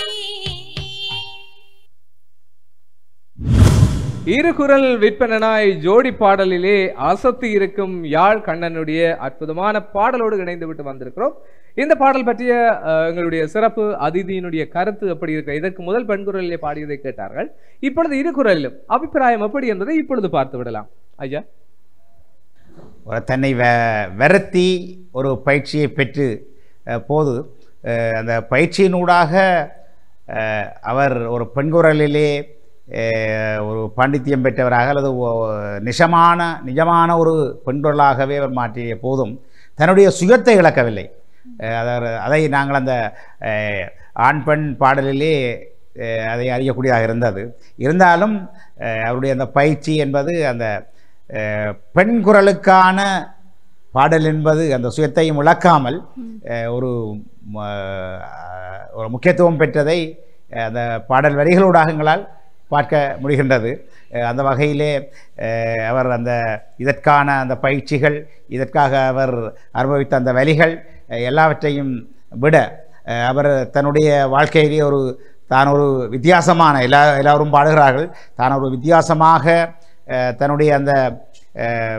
இருகுரல் விற்பனனாய் ஜோடி பாடலிலே அசத்தி இருக்கும் யாழ் கண்ணனுடைய அற்புதமான பாடலோடு இணைந்து விட்டு வந்திருக்கிறோம். இந்த பாடல் பற்றிய எங்களுடைய சிறப்பு அதிதியினுடைய கருத்து எப்படி இருக்கு? இதற்கு முதல் பெண்குரலிலே பாடியதை கேட்டார்கள். இப்பொழுது இருகுரலிலும் அபிப்பிராயம் எப்படி என்பதை இப்பொழுது பார்த்து விடலாம். ஐயா, தன்னை வ வருத்தி ஒரு பயிற்சியை பெற்று போது அந்த பயிற்சியினூடாக அவர் ஒரு பெண்குரலிலே ஒரு பாண்டித்தியம் பெற்றவராக அல்லது நிஜமான நிஜமான ஒரு பெண்குரலாகவே அவர் மாற்றிய போதும் தன்னுடைய சுயத்தை இழக்கவில்லை. அதை நாங்கள் அந்த ஆண் பெண் பாடலிலே அதை அறியக்கூடியதாக இருந்தது. இருந்தாலும் அவருடைய அந்த பயிற்சி என்பது அந்த பெண் குரலுக்கான பாடல் என்பது அந்த சுயத்தையும் இழக்காமல் ஒரு ஒரு முக்கியத்துவம் பெற்றதை அந்த பாடல் வரிகளூடாக எங்களால் பார்க்க முடிகின்றது. அந்த வகையிலே அவர் அந்த இதற்கான அந்த பயிற்சிகள், இதற்காக அவர் அனுபவித்த அந்த வலிகள் எல்லாவற்றையும் விட அவர் தன்னுடைய வாழ்க்கையிலே ஒரு தான் ஒரு வித்தியாசமான எல்லா எல்லோரும் பாடுகிறார்கள், தான் ஒரு வித்தியாசமாக தன்னுடைய அந்த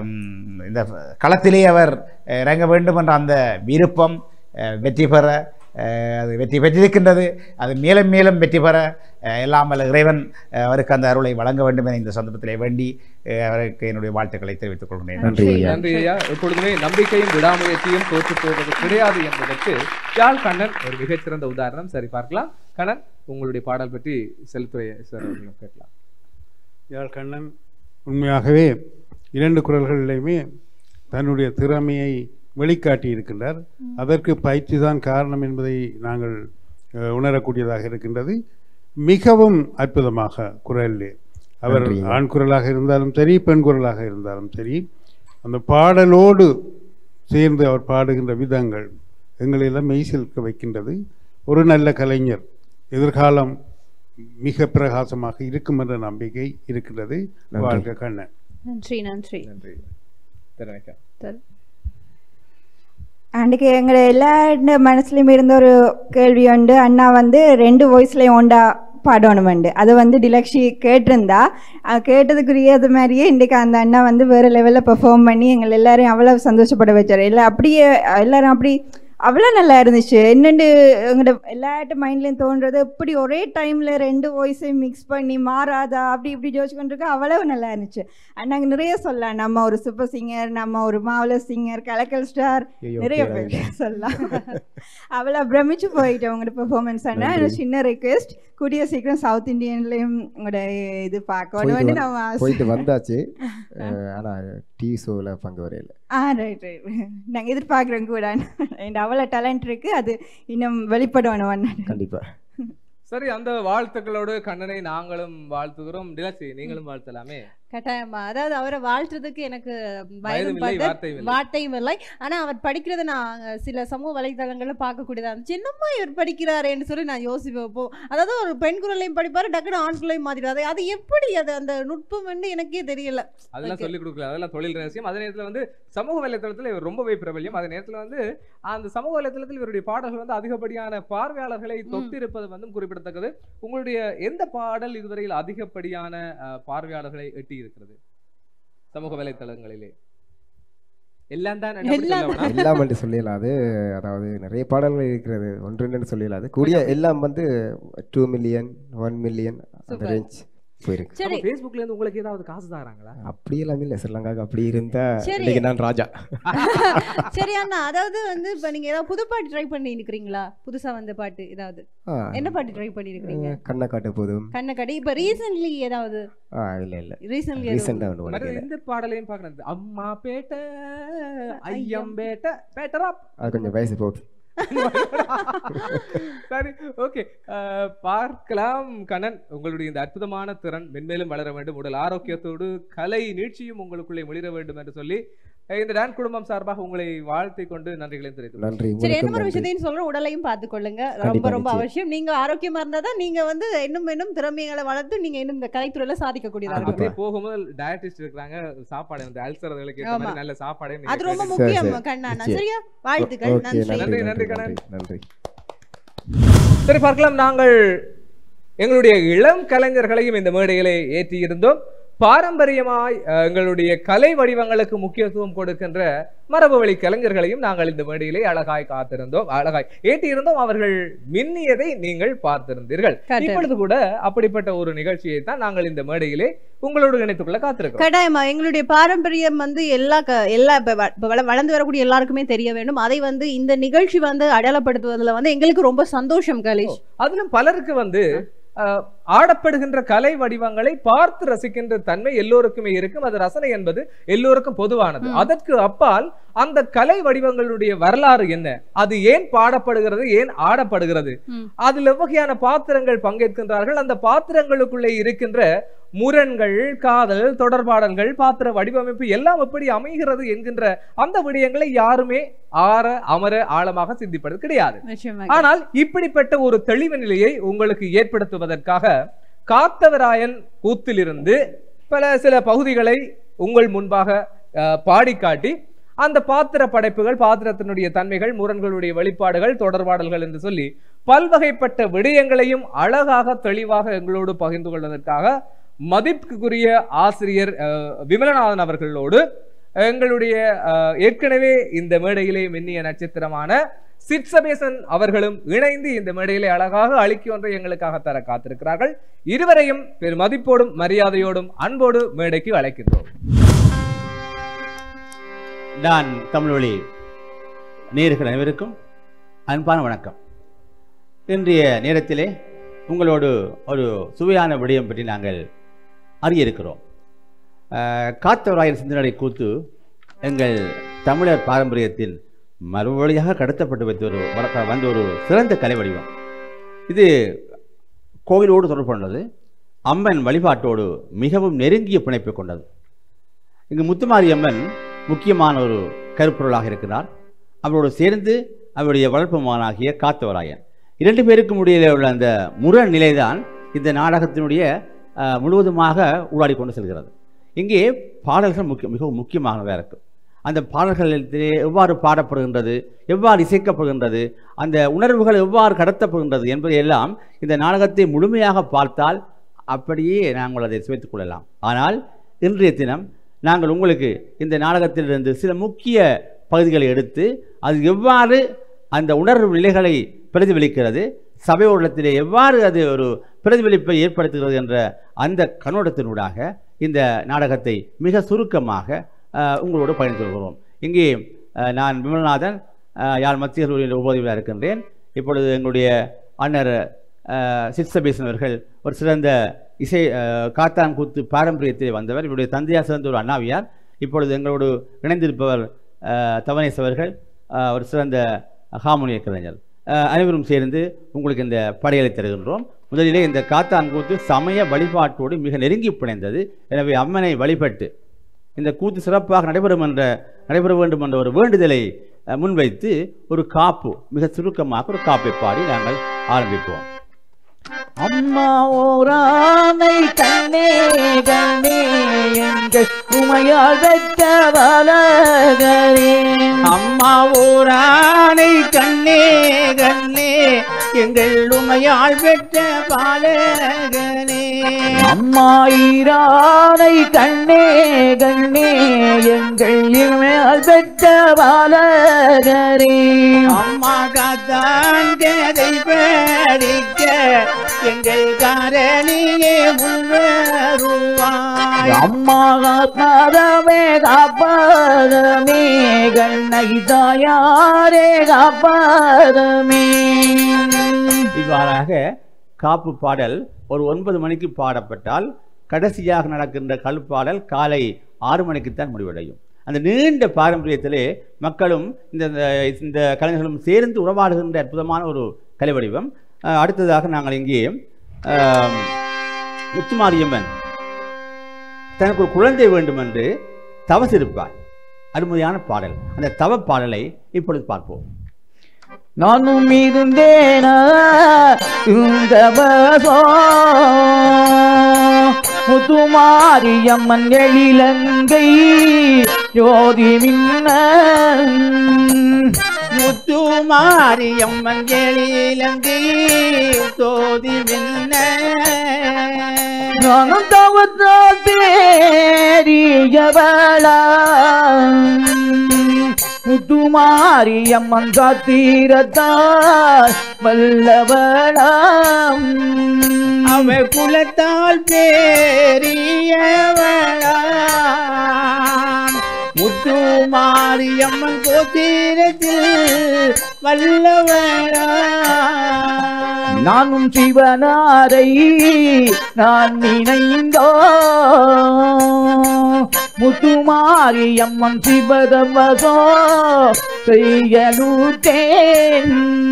இந்த களத்திலே அவர் இறங்க வேண்டும் என்ற அந்த விருப்பம் வெற்றி பெற அது வெற்றி பெற்றிருக்கின்றது. அது மேலும் மேலும் வெற்றி பெற எல்லாம் வல்ல இறைவன் அவருக்கு அந்த அருளை வழங்க வேண்டும் என இந்த சந்தர்ப்பத்திலே வேண்டி அவருக்கு என்னுடைய வாழ்த்துக்களை தெரிவித்துக் கொள்கிறேன். நன்றி நன்றி ஐயா. எப்பொழுதுமே நம்பிக்கையும் விடாமுயற்சியும் தோற்று போவது கிடையாது என்பதற்கு யாழ் கண்ணன் ஒரு மிகச்சிறந்த உதாரணம். சரி, பார்க்கலாம். கண்ணன், உங்களுடைய பாடல் பற்றி செலுத்துறை சார் அவர்களும் கேட்கலாம். யாழ் கண்ணன் உண்மையாகவே இரண்டு குரல்களிலுமே தன்னுடைய திறமையை வெளிக்காட்டி இருக்கின்றார். அதற்கு பயிற்சி தான் காரணம் என்பதை நாங்கள் உணரக்கூடியதாக இருக்கின்றது. மிகவும் அற்புதமாக குரலிலே அவர் ஆண் குரலாக இருந்தாலும் சரி, பெண் குரலாக இருந்தாலும் சரி, அந்த பாடலோடு சேர்ந்து அவர் பாடுகின்ற விதங்கள் எங்களெல்லாம் மெய்சிலிருக்க வைக்கின்றது. ஒரு நல்ல கலைஞர் எதிர்காலம் மிக பிரகாசமாக இருக்கும் என்ற நம்பிக்கை இருக்கின்றது. வாழ்க கண்ணன். நன்றி நன்றி நன்றி. அன்றைக்கு எங்களை எல்லா மனசுலையும் இருந்த ஒரு கேள்வி உண்டு. அண்ணா வந்து ரெண்டு வாய்ஸ்லையும் ஒண்டா பாடணுமெண்டு. அதை வந்து டிலக்ஷி கேட்டிருந்தா, கேட்டதுக்குரிய அது மாதிரியே இன்றைக்கு அந்த அண்ணா வந்து வேறு லெவலில் பெர்ஃபார்ம் பண்ணி எங்களை எல்லாரையும் அவ்வளோ சந்தோஷப்பட வச்சார். இல்லை அப்படியே எல்லாரும் அப்படி அவ்வளோ நல்லா இருந்துச்சு. என்னென்று எங்களோட எல்லாட்டு மைண்ட்லேயும் தோன்றது, இப்படி ஒரே டைமில் ரெண்டு வாய்ஸையும் மிக்ஸ் பண்ணி மாறாதா அப்படி இப்படி யோசிச்சுக்கொண்டிருக்க அவ்வளவு நல்லா இருந்துச்சு. நாங்கள் நிறைய சொல்லலாம். நம்ம ஒரு சூப்பர் சிங்கர், நம்ம ஒரு மாவலஸ் சிங்கர், கலக்கல் ஸ்டார், நிறைய பேர் சொல்லலாம். அவ்வளோ பிரமிச்சு போயிட்டோம் உங்களோட பெர்ஃபார்மன்ஸ். ஆனால் சின்ன ரிக்வெஸ்ட், கூடிய சீக்கிரம் சவுத் இண்டியன்லேயும் உங்களோட இது பார்க்கணும் வந்து நம்ம போயிட்டு வந்தாச்சு. ஆனால் டிவி ஷோவில் பங்கு வரையில் ஆ ரைட் ரைட் நாங்கள் எதிர்பார்க்குறோம் கூட. அவ்வளோ டேலண்ட் இருக்கு, அது இன்னும் வெளிப்படணும் கண்டிப்பா. சரி, அந்த வாழ்த்துக்களோடு கண்ணனை நாங்களும் வாழ்த்துகிறோம். டிலக்ஷி, நீங்களும் வாழ்த்தலாமே. கட்டாயமா. அதாவது அவரை வாழ்த்துறதுக்கு எனக்கு வயதும் வார்த்தையும் இல்லை. ஆனா அவர் படிக்கிறத நான் சில சமூக வலைதளங்கள்ல பார்க்கக்கூடியதா இருந்துச்சு. என்னம்மா இவர் படிக்கிறாரேன்னு சொல்லி நான் யோசிப்போம். அதாவது ஒரு பெண் குரலையும் படிப்பாரு, டக்குனு ஆண் குரலையும் மாத்திடுவாரு. அது எப்படி அது அந்த நுட்பம் வந்து எனக்கே தெரியல. அதெல்லாம் சொல்லிக் கொடுக்கல, அதெல்லாம் தொழில் ரகசியம். அதே நேரத்தில் வந்து சமூக வலைதளத்தில் இவர் ரொம்பவே பிரபல்யம். அதே நேரத்தில் வந்து அந்த சமூக வலைதளத்தில் இவருடைய பாடல்கள் வந்து அதிகப்படியான பார்வையாளர்களை தொட்டிருப்பது வந்து குறிப்பிடத்தக்கது. உங்களுடைய எந்த பாடல் இதுவரையில் அதிகப்படியான பார்வையாளர்களை எட்டி இருக்கிறது சமூக வலைத்தளங்களிலே? எல்லாம் தான் எல்லாம் என்று சொல்லலாம். அது அதாவது நிறைய பாடல்கள் இருக்கிறது, ஒன்று ரெண்டு சொல்லலாம். கூடிய எல்லாம் வந்து டூ மில்லியன் ஒன் மில்லியன் அந்த ரேஞ்ச் போயிருக்கு. சரி, Facebookல இருந்து உங்களுக்கு ஏதாவது காசு தராங்களா? அப்படி எல்லாம் இல்ல ஸ்ரீலங்காக்கு. அப்படி இருந்தா இன்னைக்கு நான் ராஜா. சரி அண்ணா, அதாவது வந்து இப்ப நீங்க ஏதாவது புது பாட்டு ட்ரை பண்ணி இருக்கீங்களா? புதுசா வந்த பாட்டு ஏதாவது? என்ன பாட்டு ட்ரை பண்ணி இருக்கீங்க? கண்ண காட்டு போதும். கண்ண காட்டு. இப்ப ரீசன்ட்லி ஏதாவது? இல்ல இல்ல ரீசன்ட்லி ரீசன்ட்டா ஒன்னு. இந்த பாடலையும் பார்க்கறது. அம்மா பேட்ட ஐயம் பேட்ட பேட்டரா. அது கொஞ்சம் வயசு போகுது. சரி, ஓகே, பார்க்கலாம். கண்ணன், உங்களுடைய இந்த அற்புதமான திறன் மென்மேலும் வளர வேண்டும், உடல் ஆரோக்கியத்தோடு கலை நீட்சியும் உங்களுக்குள்ளே ஒளிர வேண்டும் என்று சொல்லி இந்த டான் குடும்பம் சார்பாக உங்களை வாழ்த்தை கொண்டு நன்றிகளை தெரிவித்து நன்றி. சரி, என்ன ஒரு விஷயத்தையும் சொல்றேன், உடலையும் பார்த்துக் கொள்ளுங்க. ரொம்ப ரொம்ப அவசியம். நீங்க ஆரோக்கியமா இருந்தா தான் நீங்க வந்து இன்னும் இன்னும் திறமைகளை வளர்த்து நீங்க இன்னும் இந்த கலைத்துறையில சாதிக்கக்கூடியதா இருக்கும். போகும்போது டயட்டிஸ்ட் இருக்காங்க, சாப்பாடு வந்து அல்சர்களுக்கு ஏற்ற மாதிரி நல்ல சாப்பாடே அது ரொம்ப முக்கியம் கண்ணா. சரியா, வாழ்த்துக்கள். நன்றி நன்றி கண்ணன். நன்றி. சரி, பார்க்கலாம். நாங்கள் எங்களுடைய இளம் கலைஞர்களையும் இந்த மேடைகளை ஏற்றி இருந்தோம். பாரம்பரியமாய் எங்களுடைய கலை வடிவங்களுக்கு முக்கியத்துவம் கொடுக்கின்ற மரபு வழி கலைஞர்களையும் நாங்கள் இந்த மேடையிலே அழகாய் காத்திருந்தோம், அழகாய் ஏற்றியிருந்தோம். அவர்கள் மின்னியதை நீங்கள் பார்த்திருந்தீர்கள். இப்பொழுது கூட அப்படிப்பட்ட ஒரு நிகழ்ச்சியை தான் நாங்கள் இந்த மேடையிலே உங்களோடு இணைத்துக் கொள்ள காத்திருக்கோம். கட்டாயமா. எங்களுடைய பாரம்பரியம் வந்து எல்லா எல்லா வளர்ந்து வரக்கூடிய எல்லாருக்குமே தெரிய வேண்டும். அதை வந்து இந்த நிகழ்ச்சி வந்து அடையாளப்படுத்துவதில் வந்து எங்களுக்கு ரொம்ப சந்தோஷம் கலேஷ். அதிலும் பலருக்கு வந்து ஆடப்படுகின்ற கலை வடிவங்களை பார்த்து ரசிக்கின்ற தன்மை எல்லோருக்குமே இருக்கும். அது ரசனை என்பது எல்லோருக்கும் பொதுவானது. அதற்கு அப்பால் அந்த கலை வடிவங்களுடைய வரலாறு என்ன, அது ஏன் பாடப்படுகிறது, ஏன் ஆடப்படுகிறது, அதில் எவ்வகையான பாத்திரங்கள் பங்கேற்கின்றார்கள், அந்த பாத்திரங்களுக்குள்ளே இருக்கின்ற முரண்கள், காதல், தொடர்பாடல்கள், பாத்திர வடிவமைப்பு எல்லாம் எப்படி அமைகிறது என்கின்ற அந்த விடயங்களை யாருமே ஆற அமர ஆழமாக சிந்திப்பது கிடையாது. ஆனால் இப்படிப்பட்ட ஒரு தெளிவு நிலையை உங்களுக்கு ஏற்படுத்துவதற்காக காத்தவராயன் கூத்திலிருந்து பல சில பகுதிகளை உங்கள் முன்பாக பாடி காட்டி அந்த பாத்திர படைப்புகள், பாத்திரத்தினுடைய தன்மைகள், முரண்களுடைய வெளிப்பாடுகள், தொடர்பாடல்கள் என்று சொல்லி பல்வகைப்பட்ட விடயங்களையும் அழகாக தெளிவாக எங்களோடு பகிர்ந்து கொள்வதற்காக மதிப்புக்குரிய ஆசிரியர் விமலநாதன் அவர்களோடு எங்களுடைய ஏற்கனவே இந்த மேடையிலே மின்னிய நட்சத்திரமான சிற்சபேசன் அவர்களும் இணைந்து இந்த மேடையிலே அழகாக அளிக்கு ஒன்றை எங்களுக்காக தர காத்திருக்கிறார்கள். இருவரையும் பெரும் மதிப்போடும் மரியாதையோடும் அன்போடு மேடைக்கு அழைக்கின்றோம். நான் தமிழ்வழி நேயர்கள் அனைவருக்கும் அன்பான வணக்கம். இன்றைய நேரத்திலே உங்களோடு ஒரு சுவையான விடயம் பற்றி நாங்கள் அறிய இருக்கிறோம். காத்தவராயன் சிந்தனை கூத்து எங்கள் தமிழர் பாரம்பரியத்தில் மறுவழியாக கடத்தப்பட்டு வைத்த ஒரு வந்த ஒரு சிறந்த கலை வடிவம். இது கோவிலோடு தொடர்புள்ளது, அம்மன் வழிபாட்டோடு மிகவும் நெருங்கிய பிணைப்பை கொண்டது. இங்கு முத்துமாரி அம்மன் முக்கியமான ஒரு கருப்பொருளாக இருக்கிறார். அவரோடு சேர்ந்து அவருடைய வளர்ப்பு மகனாகிய காத்தவராயன், இரண்டு பேருக்கும் இடையிலே உள்ள அந்த முரண் நிலைதான் இந்த நாடகத்தினுடைய முழுவதுமாக ஊடாடி கொண்டு செல்கிறது. இங்கே பாடல்கள் முக்கிய மிகவும் முக்கியமானதாக இருக்கும். அந்த பாடல்களிலே எவ்வாறு பாடப்படுகின்றது, எவ்வாறு இசைக்கப்படுகின்றது, அந்த உணர்வுகள் எவ்வாறு கடத்தப்படுகின்றது என்பதையெல்லாம் இந்த நாடகத்தை முழுமையாக பார்த்தால் அப்படியே நாங்கள் அதை சுவைத்துக் கொள்ளலாம். ஆனால் இன்றைய தினம் நாங்கள் உங்களுக்கு இந்த நாடகத்திலிருந்து சில முக்கிய பகுதிகளை எடுத்து அது எவ்வாறு அந்த உணர்வு நிலைகளை பிரதிபலிக்கிறது, சபையோடத்திலே எவ்வாறு அது ஒரு பிரதிபலிப்பை ஏற்படுத்துகிறது என்ற அந்த கண்ணோட்டத்தினூடாக இந்த நாடகத்தை மிக சுருக்கமாக உங்களோடு பயணித்து வருகிறோம். இங்கே நான் விமல்நாதன் யாழ் மத்திய கல்லூரியில் உபதவியாக இருக்கின்றேன். இப்பொழுது எங்களுடைய அண்ணர் சிற்சபேசன் அவர்கள் ஒரு சிறந்த இசை காத்தான் கூத்து பாரம்பரியத்திலே வந்தவர். இவருடைய தந்தையார் சிறந்த ஒரு அண்ணாவியார். இப்பொழுது எங்களோடு இணைந்திருப்பவர் தவனேஸ் அவர்கள், ஒரு சிறந்த ஹார்மோனிய கலைஞர். அனைவரும் சேர்ந்து உங்களுக்கு இந்த படையலை தருகின்றோம். முதலிலே இந்த காத்தான் கூத்து சமய வழிபாட்டோடு மிக நெருங்கி பிணைந்தது. எனவே அம்மனை வழிபட்டு இந்த கூத்து சிறப்பாக நடைபெறும் என்ற நடைபெற வேண்டும் என்ற ஒரு வேண்டுதலை முன்வைத்து ஒரு காப்பு, மிக சுருக்கமாக ஒரு காப்பை பாடி நாங்கள் ஆரம்பிப்போம். அம்மா ஓரானை கண்ணே கண்ணே எங்கள் உமையால் பெற்ற பாலகரே. அம்மா ஓரானை கண்ணே கண்ணே எங்கள் உமையால் பெற்ற பாலகனே. அம்மா ஈரானை கண்ணே கண்ணே எங்கள் இமையால் பெற்ற பாலகரே. அம்மா காத்தான் கதை படிக்க எங்கள் காரணியே முன்வருவாய். அம்மா காப்பதமே காப்பதமே கண்ணை தாயாரே காப்பதமே. இவ்வாறாக காப்பு பாடல் ஒரு ஒன்பது மணிக்கு பாடப்பட்டால் கடைசியாக நடக்கின்ற கல்பாடல் காலை ஆறு மணிக்குத்தான் முடிவடையும். அந்த நீண்ட பாரம்பரியத்திலே மக்களும் இந்த இந்த கலைஞர்களும் சேர்ந்து உறவாடுகின்ற அற்புதமான ஒரு கலை வடிவம். அடுத்ததாக நாங்கள் இங்கே முத்துமாரியம்மன் தனக்கு ஒரு குழந்தை வேண்டும் என்று தவசிருப்பார். அருமையான பாடல். அந்த தவ பாடலை இப்பொழுது பார்ப்போம். நானும் இருந்தேனா இந்த முத்துமாரியம்மன் எழிலங்கை ஜோதி மின்ன. முத்துமாரியம்மன் எழிலங்கை ஜோதி மின்ன. நானும் தவத்தால் பேரியவளா முத்துமாரியம்மன் சாத்திரத்தால் வல்லவளாம். அவ குலத்தால் பேரியவளாம். முத்துமாரியம்மன் கோத்திரத்தில் வல்லவளாம். நானும் சிவனாரை நான் நினைந்தோ முத்துமாரியம்மன் சிவதவசோ செய்யலுட்டேன்.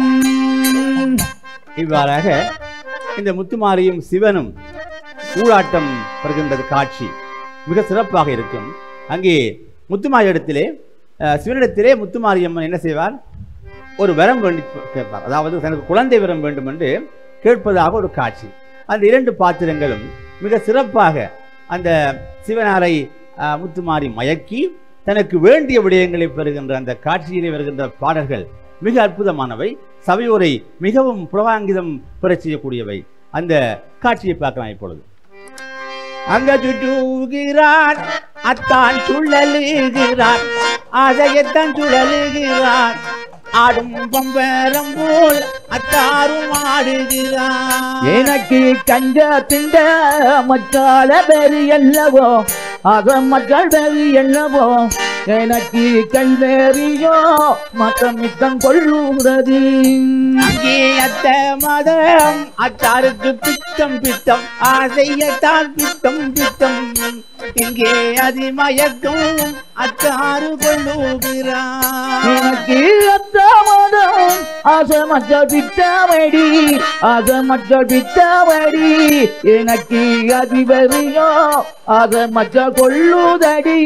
இவ்வாறாக இந்த முத்துமாரியும் சிவனும் ஊடாட்டம் வருகின்றது காட்சி மிக சிறப்பாக இருக்கும். அங்கே முத்துமாரி இடத்திலே சிவனிடத்திலே முத்துமாரியம்மன் என்ன செய்வார், ஒரு வரம் வேண்டி கேட்பார். அதாவது தனக்கு குழந்தை வரம் வேண்டும் என்று கேட்பதாக ஒரு காட்சி. அந்த இரண்டு பாத்திரங்களும் மிக சிறப்பாக அந்த சிவனாரை முத்துமாரி மயக்கி தனக்கு வேண்டிய விடயங்களை பெறுகின்ற அந்த காட்சியிலே வருகின்ற பாடல்கள் மிக அற்புதமானவை. சபையோரை மிகவும் புலவாங்கிதம் பெற செய்யக்கூடியவை. அந்த காட்சியை பார்க்கலாம் இப்பொழுது. அங்க சுற்றுகிறார் அத்தான் சுழலுகிறார், ஆசையத்தான் சுழலுகிறார், ஆடும் பம்பரம் போல் அத்தாரும் ஆடுகிறார். எனக்கு கஞ்ச திண்ட மச்சால பெரு எல்லவோ ஆக மக்கள் பெரு எல்லவோ எனக்கு கல்வேறியோ மற்றம் மித்தம் கொள்ளுகிறது. அங்கே அத்த மதம் அத்தாருக்கு பித்தம் பித்தம் ஆசையத்தால் பித்தம் பித்தம் இங்கே அதிமயக்கம் அத்தாறு கொள்ளுகிறார். எனக்கு அத்த மதம் ஆசை மக்கள் பித்தமடி ஆசை மக்கள் பித்தமடி எனக்கு அதிபதியோ ஆசை மக்கள் கொள்ளுதடி.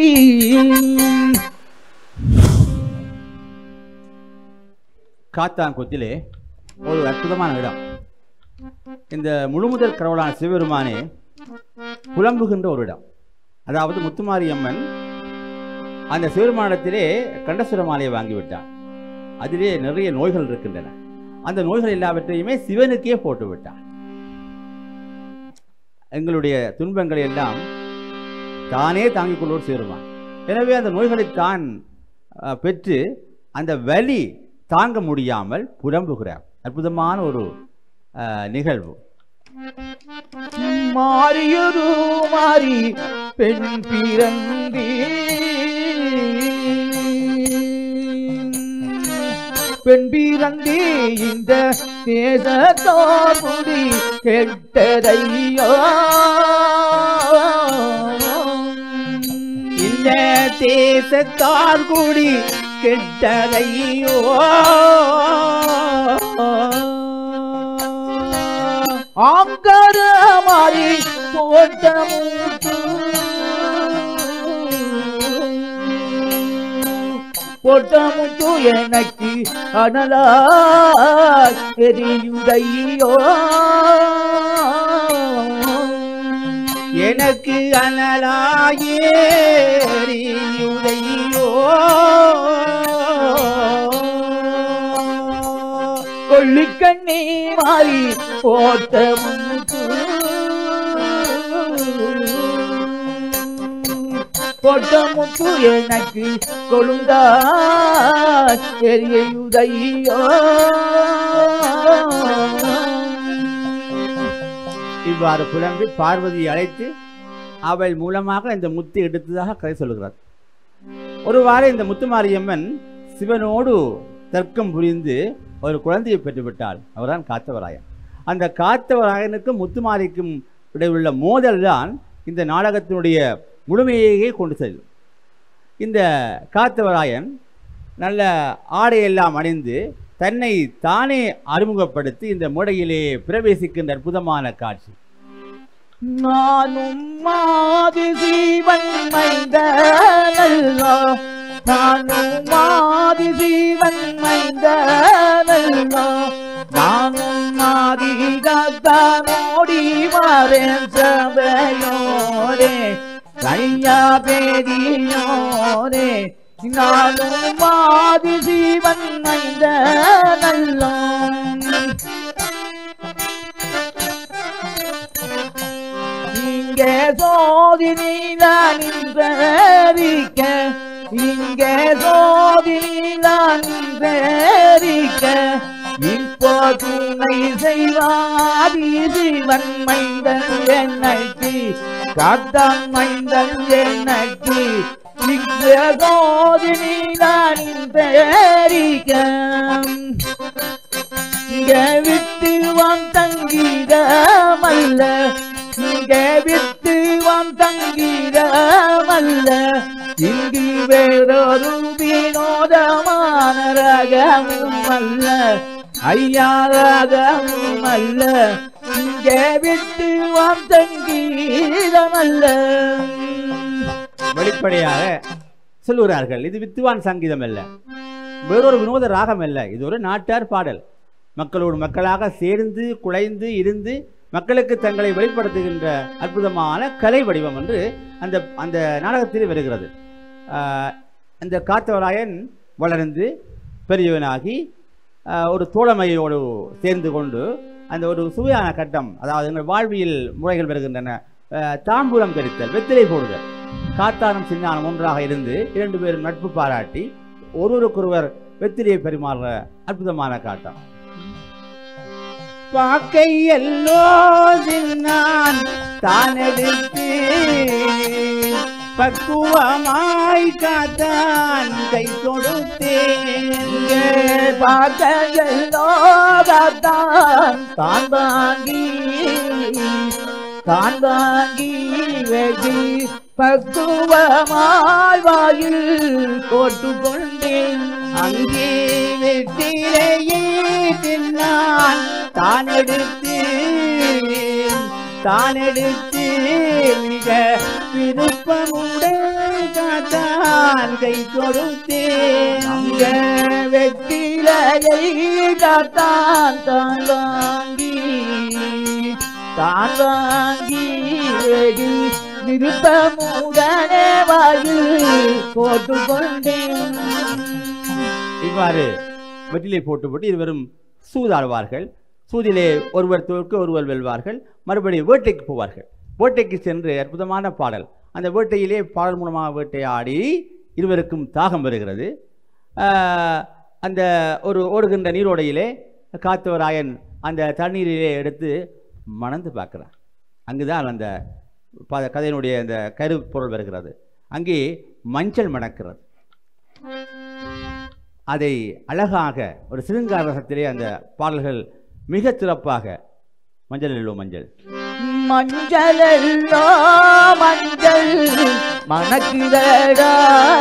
காத்தாங்குத்திலே ஒரு அற்புதமான இடம். இந்த முழுமுதல் கடவுளான சிவபெருமானே புலம்புகின்ற ஒரு இடம். அதாவது முத்துமாரியம்மன் அந்த சிவபெருமானிடத்திலே கண்டசுர மாலையை வாங்கிவிட்டார். அதிலே நிறைய நோய்கள் இருக்கின்றன. அந்த நோய்கள் எல்லாவற்றையுமே சிவனுக்கே போட்டு விட்டார். எங்களுடைய துன்பங்களை எல்லாம் தானே தாங்கிக் கொள்வோர் சிவபெருமான். எனவே அந்த நோய்களை தான் பெற்று அந்த வலி தாங்க முடியாமல் புலம்புகிறார். அற்புதமான ஒரு நிகழ்வு. மாறியொரு மாறி பெண் பிறந்தி பெண் பிறந்தி இந்த தேசத்தோர் குடி கெட்டதையோ இந்த தேசத்தார் குடி கெட்டதையோ ஆங்கர மாறி போட்ட மூட்டு போட்ட முட்டு எனக்கு அனலா எரியுதையோ எனக்கு அனலாயேரியுதையோ கொள்ளிக்கண்ணி மாறி போட்ட முட்டு போட்ட முட்டு எனக்கு கொழுந்தா எரியுதையோ. இவ்வாறு புலம்பி பார்வதியை அழைத்து அவள் மூலமாக இந்த முத்து எடுத்ததாக கதை சொல்கிறார். ஒருவாறு இந்த முத்துமாரியம்மன் சிவனோடு தர்க்கம் புரிந்து ஒரு குழந்தையை பெற்றுவிட்டாள். அவர்தான் காத்தவராயன். அந்த காத்தவராயனுக்கும் முத்துமாரிக்கும் இடையுள்ள மோதல் தான் இந்த நாடகத்தினுடைய முழுமையையே கொண்டு செல்லும். இந்த காத்தவராயன் நல்ல ஆடையெல்லாம் அணிந்து தன்னை தானே அறிமுகப்படுத்தி இந்த முறையிலே பிரவேசிக்கின்ற அற்புதமான காட்சி. நானும் மாதி ஜீவன் மைந்தனல்லோ நானும் மாதி ஜீவன் மைந்தனல்லோ நானும் மாதி கத்தானோடி வரேன் சபையோரே ஐயா பேரியோரே நானும் மாதி ஜீவன் மைந்தனல்லோ. இங்கே சோதி நீதான் நின்றறிக்க இங்கே சோதி நீதான் நின்றறிக்க இப்போ துணை செய்வாதி சிவன் மைந்தன் என்னைக்கு காத்தான் மைந்தன் என்னைக்கு இங்கே சோதி நீதான் நின்றறிக்க இங்கே விட்டு வான் தங்கிடமல்ல இங்கே விட்டு வான் தங்கிடமல்ல இங்கு வேறொரு வினோதமான ரகமும் அல்ல ஐயா ரகமும் அல்ல இங்கே விட்டு வான் தங்கிடமல்ல. வெளிப்படையாக சொல்லுகிறார்கள், இது வித்துவான் சங்கீதம் அல்ல, வேறொரு வினோத ராகம் அல்ல, இது ஒரு நாட்டார் பாடல். மக்களோடு மக்களாக சேர்ந்து குழைந்து இருந்து மக்களுக்கு தங்களை வெளிப்படுத்துகின்ற அற்புதமான கலை வடிவம் என்று அந்த அந்த நாடகத்தில் வருகிறது. அந்த காத்தவராயன் வளர்ந்து பெரியவனாகி ஒரு தோழமையோடு சேர்ந்து கொண்டு அந்த ஒரு சுவையான கட்டம், அதாவது எங்கள் வாழ்வியல் முறைகள் வருகின்றன. தாம்பூலம் கரித்தல், வெத்திலை போடுதல், காத்தானும் சின்னானும் ஒன்றாக இருந்து இரண்டு பேரும் நட்பு பாராட்டி ஒருவருக்கொருவர் வெத்திலையை பரிமாறுற அற்புதமான காட்டம். பாக்கையல்லோ நான் தானெடுத்து பக்குவமாய் காத்தான் கை கொடுத்தேன். பாக்கையல்லோ காத்தான் தான் வாங்கி தான் வாங்கி வெடி பக்குவமாய் வாயில் போட்டு கொண்டேன். அங்கே வெட்டிலேயே தின்னான் தான் எடுத்து தான் எடுத்து மிக விருப்பமுடன் காத்தான் கை கொடுத்தேன். அங்கே வெட்டிலையை காத்தான் தான் வாங்கி தான் வாங்கி வெடி விருப்பமுடனே வாயில் போட்டு கொண்டேன். இவ்வாறு வெற்றிலை போட்டு போட்டு இருவரும் சூதாடுவார்கள். சூதிலே ஒருவர் தோற்க ஒருவர் வெல்வார்கள். மறுபடியும் வேட்டைக்கு போவார்கள். வேட்டைக்கு சென்று அற்புதமான பாடல். அந்த வேட்டையிலே பாடல் மூலமாக வேட்டையாடி இருவருக்கும் தாகம் வருகிறது. அந்த ஒரு ஓடுகின்ற நீரோடையிலே காத்தவராயன் அந்த தண்ணீரிலே எடுத்து மணந்து பார்க்கிறார். அங்குதான் அந்த கதையினுடைய அந்த கருப்பொருள் வருகிறது. அங்கே மஞ்சள் மணக்கிறது. அதை அழகாக ஒரு சிறுங்கார ரசத்திலே அந்த பாடல்கள் மிக சிறப்பாக மஞ்சள் எல்லோ மஞ்சள் மஞ்சள் எல்லோ மஞ்சள் மணக்குதடா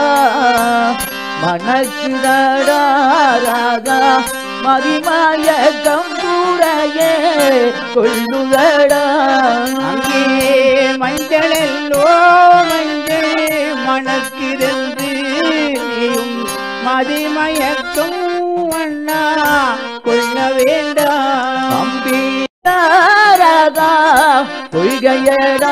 மணக்குதடா ராதா மதிமாய கம்பூரையே கொள்ளுதடா. அங்கே மஞ்சள் எல்லோ மஞ்சள் மணக்குதென்று நீயும் மதிமயக்கும் அண்ணா கொள்ள வேண்டாம். தம்பி ராதா பொய்கையடா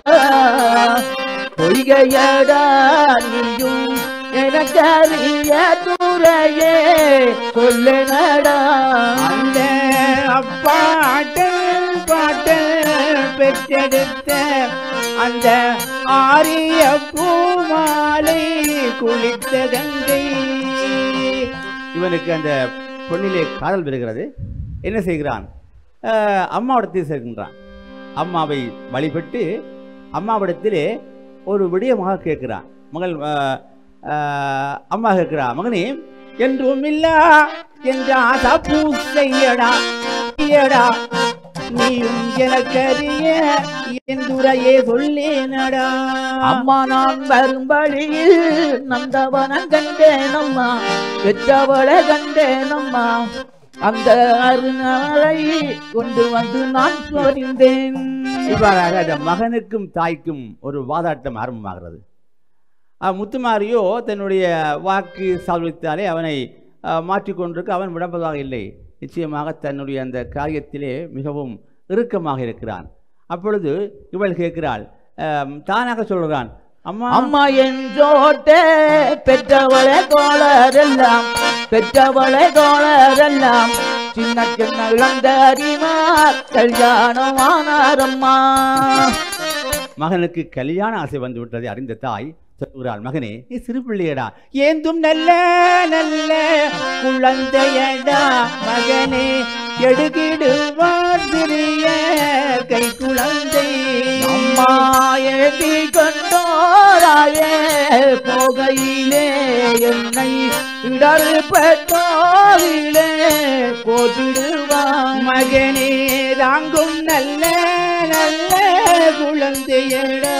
பொய்கையடா நீயும் எனக்கறிய துறையே கொல்லனடா. அந்த அப்பாட்டல் பாட்டல் பெற்றெடுத்த அந்த ஆரிய பூமாலை குளித்த கங்கை. இவனுக்கு அந்த பொண்ணிலே காதல் வருகிறது. என்ன செய்கிறான்? அம்மாவிடத்தில் சேர்க்கின்றான். அம்மாவை வழிபட்டு அம்மாவிடத்திலே ஒரு விடயமாக கேட்கிறான். மகள் அம்மா கேட்கிறா, மகனே என்றும் இல்லா என்ற ஆசா பூசையடா நீயும் எனக்கறிய என்றுரையே சொல்லேனடா. அம்மா நான் வரும்படியில் நந்தவனம் கண்டேனம்மா பெற்றவளை கண்டேனம்மா அந்த அருணாளை கொண்டு வந்து நான் சொரிந்தேன். இவ்வாறாக அந்த மகனுக்கும் தாய்க்கும் ஒரு வாதாட்டம் ஆரம்பமாகிறது. முத்துமாரியோ தன்னுடைய வாக்கு சால்வித்தாலே அவனை மாற்றிக்கொண்டிருக்க அவன் விடப்பதாக இல்லை. நிச்சயமாக தன்னுடைய அந்த காரியத்திலே மிகவும் இறுக்கமாக இருக்கிறான். அப்பொழுது இவள் கேட்கிறாள், தானாக சொல்கிறான், அம்மா அம்மா என்றோட்டே பெற்றவளை கோளரெல்லாம் பெற்றவளை கோளரெல்லாம் சின்ன சின்ன இழந்த அறிமா கல்யாணமானாரம்மா. மகனுக்கு கல்யாண ஆசை வந்து விட்டதை அறிந்த தாய் சொல்கிறாள், மகனே நீ சிறு பிள்ளையடா, ஏந்தும் நல்ல நல்ல குழந்தையடா மகனே எடுகிடுவார் சிறிய கை குழந்தை. அம்மா எழுதி கொண்டோராயே போகையிலே என்னை இடர் பெற்றோரிலே போட்டிடுவான். மகனே தாங்கும் நல்ல நல்ல குழந்தையடா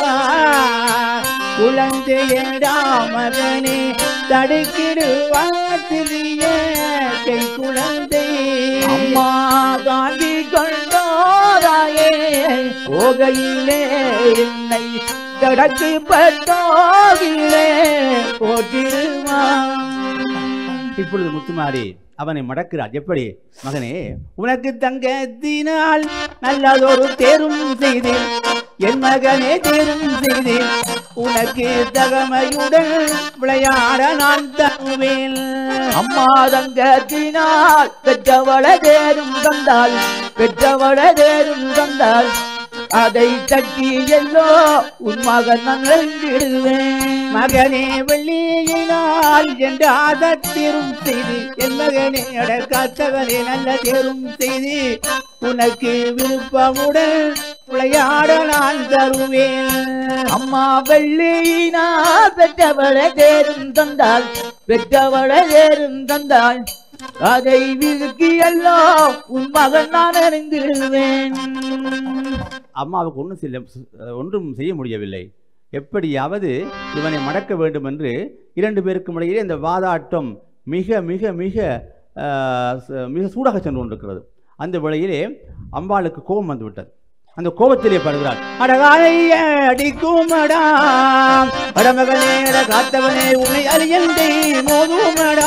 குழந்தையடா மகனே தடுக்கிடுவார் சிறிய கை குழந்தை. அம்மா தாண்டி கொண்டோராயே போகையிலே என்னை தடக்கு பட்டோவிலே போட்டிடுவான். இப்பொழுது முத்துமாரி அவனை மடக்கிறாள். எப்படி? மகனே உனக்கு தங்கத்தினால் நல்லதொரு தேரும் செய்தேன், என் மகனே தேரும் செய்தேன், உனக்கு தகமையுடன் விளையாட நான் தருவேன். அம்மா தங்கத்தினால் பெற்றவள தேரும் தந்தாள் பெற்றவள தேரும் தந்தாள் அதை தட்டி எல்லோ உன் மகன் நான் எழுந்திடுவேன். மகனே வெள்ளியினால் என்று ஆதத்திரும் செய்து என் மகனே அடக்காத்தவனே நல்ல தேரும் செய்து உனக்கு விருப்பமுடன் விளையாட நான் தருவேன். அம்மா வெள்ளியினா பெற்றவளை தேரும் தந்தாள் பெற்றவளை தேரும் தந்தாள் அதை விழுக்கி எல்லாம் உன் மகன் நான் அறிந்திருவேன். அம்மாவுக்கு ஒன்றும் செய்ய ஒன்றும் செய்ய முடியவில்லை. எப்படியாவது இவனை மடக்க வேண்டும் என்று இரண்டு பேருக்கும் இடையே இந்த வாதாட்டம் மிக மிக மிக மிக சூடாக சென்று கொண்டிருக்கிறது. அந்த வேளையிலே அம்பாளுக்கு கோபம் வந்து விட்டது. அந்த கோபத்திலே பாடுகிறார். அடகாலைய அடிக்குமடா அடமகனே காத்தவனே உன்னை அறியந்தை மோதுமடா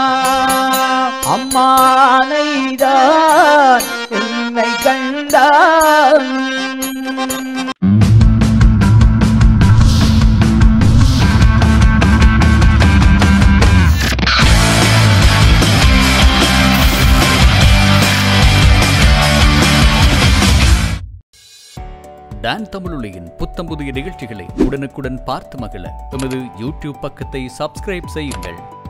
அம்மானைதான் என்னை கண்டான். டான் தமிழொலியின் புத்தம் புதிய நிகழ்ச்சிகளை உடனுக்குடன் பார்த்து மகிழ எமது யூடியூப் பக்கத்தை சப்ஸ்கிரைப் செய்யுங்கள்.